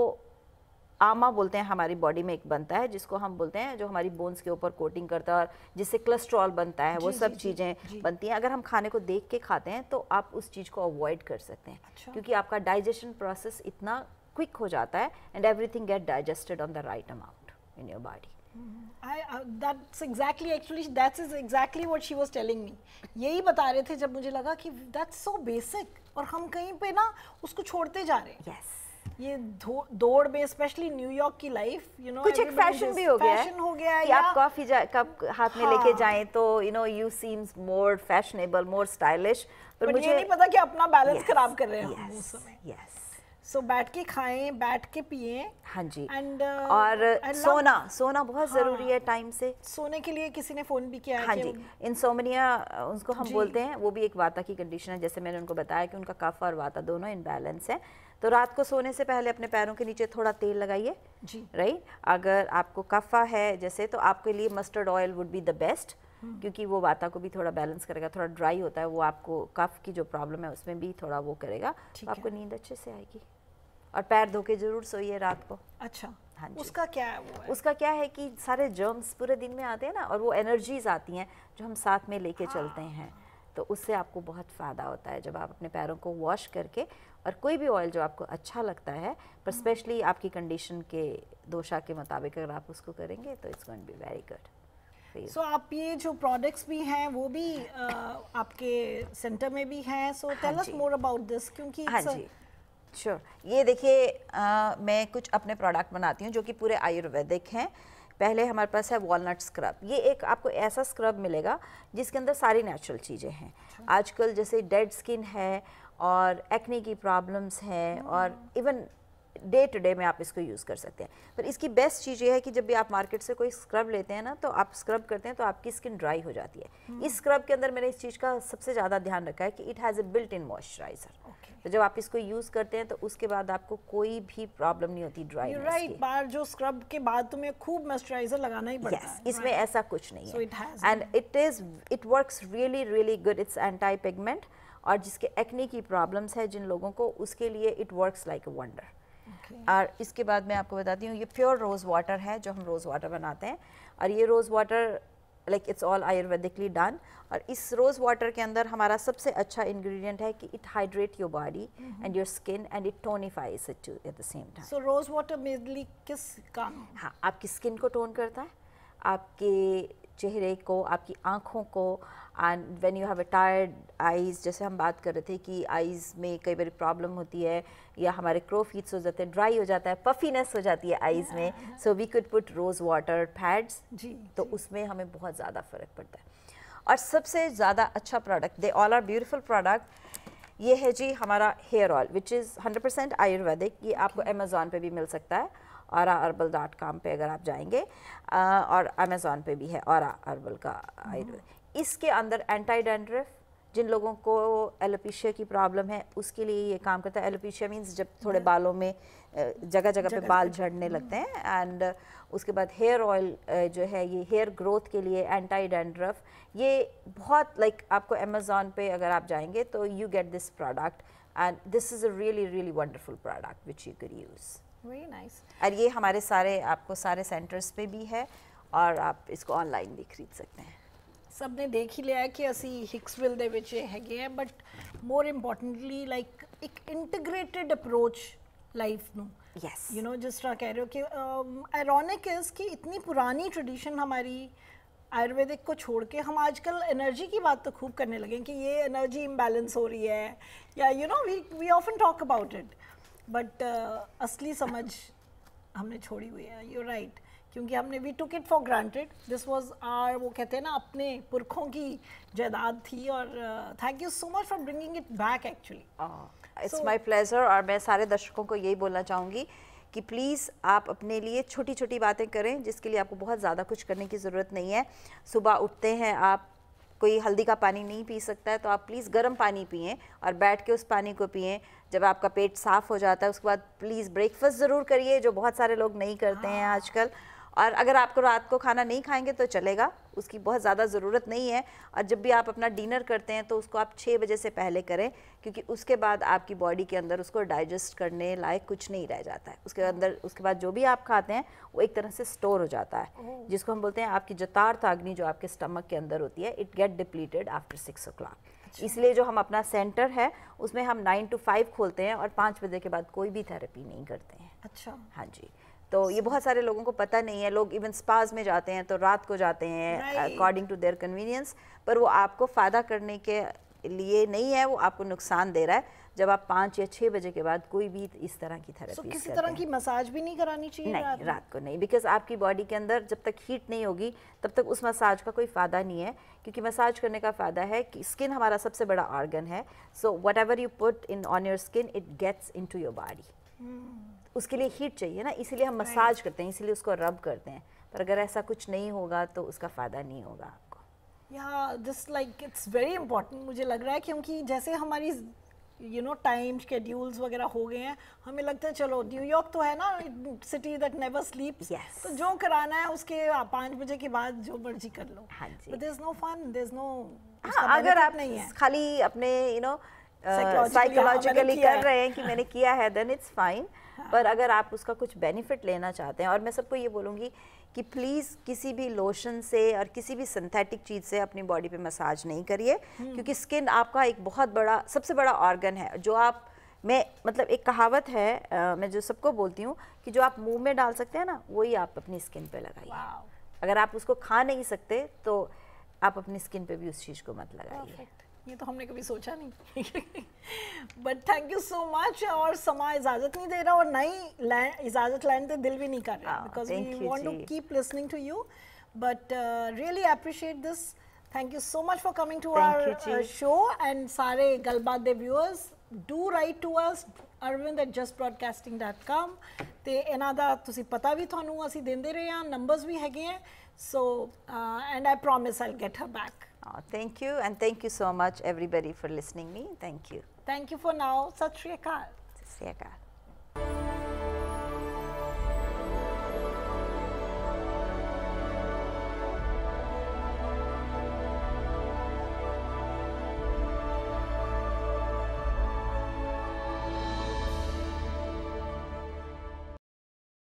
B: आमा बोलते हैं, हमारी बॉडी में एक बनता है जिसको हम बोलते हैं, जो हमारी बोन्स के ऊपर कोटिंग करता है और जिससे कोलेस्ट्रॉल बनता है, वो सब चीज़ें बनती हैं। अगर हम खाने को देख के खाते हैं तो आप उस चीज़ को अवॉइड कर सकते हैं। अच्छा। क्योंकि आपका डाइजेशन प्रोसेस इतना क्विक हो जाता है and everything get digested on the right amount in your body.
A: I, uh, that's exactly actually that is exactly what she was telling me. यही बता रहे थे जब मुझे लगा कि that's so basic और हम कहीं पे ना उसको छोड़ते जा रहे हैं।
B: yes.
A: ये दौड़ में स्पेशली न्यूयॉर्क की लाइफ, यू नो,
B: कुछ एक फैशन भी हो गया है,
A: हो गया है
B: कि आप कॉफी कप हाथ में हाँ. लेके जाएं तो you know you seems more fashionable, more stylish,
A: पर मुझे ये नहीं पता कि अपना बैलेंस yes. खराब कर रहे हैं हम उस समय।
B: yes.
A: सो so, बैठ के खाएं, बैठ के पिएं।
B: हाँ जी।
A: एंड
B: uh, और and सोना सोना बहुत हाँ, ज़रूरी है टाइम से।
A: सोने के लिए किसी ने फ़ोन भी किया है।
B: हाँ जी, इंसोम्निया उसको हम बोलते हैं, वो भी एक वाता की कंडीशन है। जैसे मैंने उनको बताया कि उनका कफ और वाता दोनों इनबैलेंस है, तो रात को सोने से पहले अपने पैरों के नीचे थोड़ा तेल लगाइए जी, राइट। अगर आपको कफा है जैसे, तो आपके लिए mustard oil would be the best, क्योंकि वो वाता को भी थोड़ा बैलेंस करेगा। थोड़ा ड्राई होता है वो, आपको कफ की जो प्रॉब्लम है उसमें भी थोड़ा वो करेगा, तो आपको नींद अच्छे से आएगी। और पैर धो के जरूर सोइए रात को।
A: अच्छा।
B: हाँ जी।
A: उसका क्या है वो है?
B: उसका क्या है कि सारे जर्म्स पूरे दिन में आते हैं ना, और वो एनर्जीज आती हैं जो हम साथ में लेके हाँ। चलते हैं, तो उससे आपको बहुत फ़ायदा होता है जब आप अपने पैरों को वॉश करके, और कोई भी ऑयल जो आपको अच्छा लगता है, पर स्पेशली आपकी कंडीशन के दोषा के मुताबिक अगर आप उसको करेंगे तो it's going to be very good.
A: So आप ये जो प्रोडक्ट्स भी हैं वो भी आ, आपके सेंटर में भी हैं, so tell us more about this, क्योंकि
B: हाँ जी श्योर sure. ये देखिए मैं कुछ अपने प्रोडक्ट बनाती हूँ जो कि पूरे आयुर्वेदिक हैं। पहले हमारे पास है वॉलनट स्क्रब। ये एक आपको ऐसा स्क्रब मिलेगा जिसके अंदर सारी नेचुरल चीज़ें हैं। आजकल जैसे डेड स्किन है और एक्ने की प्रॉब्लम्स हैं, और इवन डे टू डे में आप इसको यूज़ कर सकते हैं। पर इसकी बेस्ट चीज़ ये है कि जब भी आप मार्केट से कोई स्क्रब लेते हैं ना, तो आप स्क्रब करते हैं तो आपकी स्किन ड्राई हो जाती है। इस स्क्रब के अंदर मैंने इस चीज़ का सबसे ज़्यादा ध्यान रखा है कि it has a built in moisturiser. तो जब आप इसको यूज़ करते हैं तो उसके बाद आपको कोई भी प्रॉब्लम नहीं होती ड्राई
A: राइट। बार जो स्क्रब के बाद तुम्हें खूब मॉइस्चराइजर लगाना ही पड़ता है।
B: इसमें ऐसा कुछ नहीं है, and it is it works really really good. It's anti pigment, और जिसके एक्ने की प्रॉब्लम्स है जिन लोगों को, उसके लिए it works like a wonder. और इसके बाद मैं आपको बताती हूँ, ये प्योर रोज़ वाटर है जो हम रोज़ वाटर बनाते हैं, और ये rose water like it's all ayurvedically done. और इस रोज़ वाटर के अंदर हमारा सबसे अच्छा इंग्रेडिएंट है कि it hydrate your body and your skin and it tonifies it too at the same time.
A: So rose water mainly किस काम?
B: हाँ, आपकी स्किन को टोन करता है, आपके चेहरे को, आपकी आँखों को, and when you have a tired eyes, जैसे हम बात कर रहे थे कि आईज में कई बार प्रॉब्लम होती है या हमारे क्रो फीट्स हो जाते हैं, ड्राई हो जाता है, पफीनेस हो जाती है आईज yeah. में, so we could put rose water pads
A: जी,
B: तो
A: जी.
B: उसमें हमें बहुत ज़्यादा फ़र्क पड़ता है। और सबसे ज़्यादा अच्छा product, they all are beautiful product, ये है जी हमारा hair oil which is hundred percent Ayurvedic. ये आपको अमेज़ॉन पे भी मिल सकता है, औरा हर्बल डॉट कॉम पे अगर आप जाएंगे, आ, और अमेज़ॉन पे भी है औरा हर्बल का आयुर्वेद। इसके अंदर एंटी डैंड्रफ, जिन लोगों को एलोपेशिया की प्रॉब्लम है उसके लिए ये काम करता है। एलोपेशिया मीन्स जब थोड़े बालों में जगह जगह पे बाल झड़ने लगते हैं, एंड उसके बाद हेयर ऑयल जो है ये हेयर ग्रोथ के लिए, एंटी डैंड्रफ, ये बहुत लाइक like, आपको अमेज़ॉन पे अगर आप जाएंगे तो you get this product and this is a really really wonderful product which you can use.
A: Very nice.
B: और ये हमारे सारे आपको सारे सेंटर्स पे भी है और आप इसको ऑनलाइन भी खरीद सकते हैं।
A: सब ने देख ही लिया है कि ਅਸੀਂ ਹਿਕਸਵਿਲ ਦੇ ਵਿੱਚ ਹੈਗੇ ਆ, ਬਟ ਮੋਰ ਇੰਪੋਰਟੈਂਟਲੀ ਲਾਈਕ ਇੱਕ ਇੰਟੀਗ੍ਰੇਟਿਡ ਅਪਰੋਚ ਲਾਈਫ ਨੂੰ।
B: यस,
A: यू नो जिस तरह कह रहे हो कि आयरॉनिक इज़ कि इतनी पुरानी ट्रेडिशन हमारी आयुर्वेदिक को छोड़ के हम आजकल एनर्जी की बात तो खूब करने लगे कि ये एनर्जी इम्बैलेंस हो रही है, या you know we we often talk about it, but असली समझ हमने छोड़ी हुई है। यू राइट, क्योंकि हमने we took it for granted, this was our, वो कहते हैं ना, अपने पुरखों की जायदाद थी। और thank you so much for bringing it back actually.
B: It's my pleasure. और मैं सारे दर्शकों को यही बोलना चाहूँगी कि प्लीज़ आप अपने लिए छोटी छोटी बातें करें, जिसके लिए आपको बहुत ज़्यादा कुछ करने की ज़रूरत नहीं है। सुबह उठते हैं, आप कोई हल्दी का पानी नहीं पी सकता है तो आप प्लीज़ गर्म पानी पिएं और बैठ के उस पानी को पिएं। जब आपका पेट साफ़ हो जाता है उसके बाद प्लीज़ ब्रेकफास्ट ज़रूर करिए, जो बहुत सारे लोग नहीं करते हैं आजकल। और अगर आपको रात को खाना नहीं खाएंगे तो चलेगा, उसकी बहुत ज़्यादा ज़रूरत नहीं है। और जब भी आप अपना डिनर करते हैं तो उसको आप छः बजे से पहले करें, क्योंकि उसके बाद आपकी बॉडी के अंदर उसको डाइजेस्ट करने लायक कुछ नहीं रह जाता है। उसके अंदर उसके बाद जो भी आप खाते हैं वो एक तरह से स्टोर हो जाता है, जिसको हम बोलते हैं आपकी जतार्थ अग्नि जो आपके स्टमक के अंदर होती है, it get depleted after six o'clock. इसलिए जो हम अपना सेंटर है उसमें हम नाइन टू फाइव खोलते हैं और पाँच बजे के बाद कोई भी थेरेपी नहीं करते हैं।
A: अच्छा,
B: हाँ जी। तो ये बहुत सारे लोगों को पता नहीं है, लोग इवन स्पाज में जाते हैं तो रात को जाते हैं अकॉर्डिंग टू देयर कन्वीनियंस, पर वो आपको फ़ायदा करने के लिए नहीं है, वो आपको नुकसान दे रहा है जब आप पाँच या छः बजे के बाद कोई भी इस तरह की थेरेपी
A: so, किसी तरह की मसाज भी नहीं करानी चाहिए?
B: नहीं, रात, रात को नहीं, बिकॉज आपकी बॉडी के अंदर जब तक हीट नहीं होगी तब तक उस मसाज का कोई फ़ायदा नहीं है, क्योंकि मसाज करने का फ़ायदा है कि स्किन हमारा सबसे बड़ा ऑर्गन है। So whatever you put in on your skin it gets into your body. उसके लिए हीट चाहिए ना, इसीलिए हम मसाज करते हैं, इसीलिए उसको रब करते हैं। पर अगर ऐसा कुछ नहीं होगा तो उसका फ़ायदा नहीं होगा आपको।
A: या this like it's very important मुझे लग रहा है, क्योंकि जैसे हमारी यू नो टाइम शेड्यूल्स वगैरह हो गए हैं, हमें लगता है चलो न्यूयॉर्क तो है ना, सिटी दैट नेवर स्लीप्स, तो जो कराना है उसके पाँच बजे के बाद जो मर्जी कर लो।
B: हाँ जी,
A: but there is no fun, there is no,
B: अगर आप नहीं है खाली अपने यू नो साइकोलॉजिकली कर रहे हैं कि मैंने किया है, देन इट्स फाइन। पर अगर आप उसका कुछ बेनिफिट लेना चाहते हैं, और मैं सबको ये बोलूँगी कि प्लीज़ किसी भी लोशन से और किसी भी सिंथेटिक चीज़ से अपनी बॉडी पे मसाज नहीं करिए, क्योंकि स्किन आपका एक बहुत बड़ा सबसे बड़ा ऑर्गन है। जो आप मैं मतलब एक कहावत है आ, मैं जो सबको बोलती हूँ कि जो आप मुंह में डाल सकते हैं ना, वही आप अपनी स्किन पे लगाइए। अगर आप उसको खा नहीं सकते तो आप अपनी स्किन पे भी उस चीज़ को मत लगाइए।
A: ये तो हमने कभी सोचा नहीं। But thank you so much. और समा इजाज़त नहीं दे रहा और नई इजाज़त लेने से दिल भी नहीं कर रहा, because we want to keep listening to you, but really appreciate this. Thank you so much for coming to our show. And सारे गलबात the viewers do write to us arvind at just broadcasting dot com ਤੇ ਇਹਨਾਂ ਦਾ ਤੁਸੀਂ ਪਤਾ ਵੀ ਤੁਹਾਨੂੰ ਅਸੀਂ ਦਿੰਦੇ ਰਹੇ ਹਾਂ, ਨੰਬਰਸ ਵੀ ਹੈਗੇ ਆ। So and I promise I'll get her back.
B: Oh, thank you, and thank you so much everybody for listening me. Thank you.
A: Thank you for now. Sat Shri Akal.
B: Sat Shri Akal.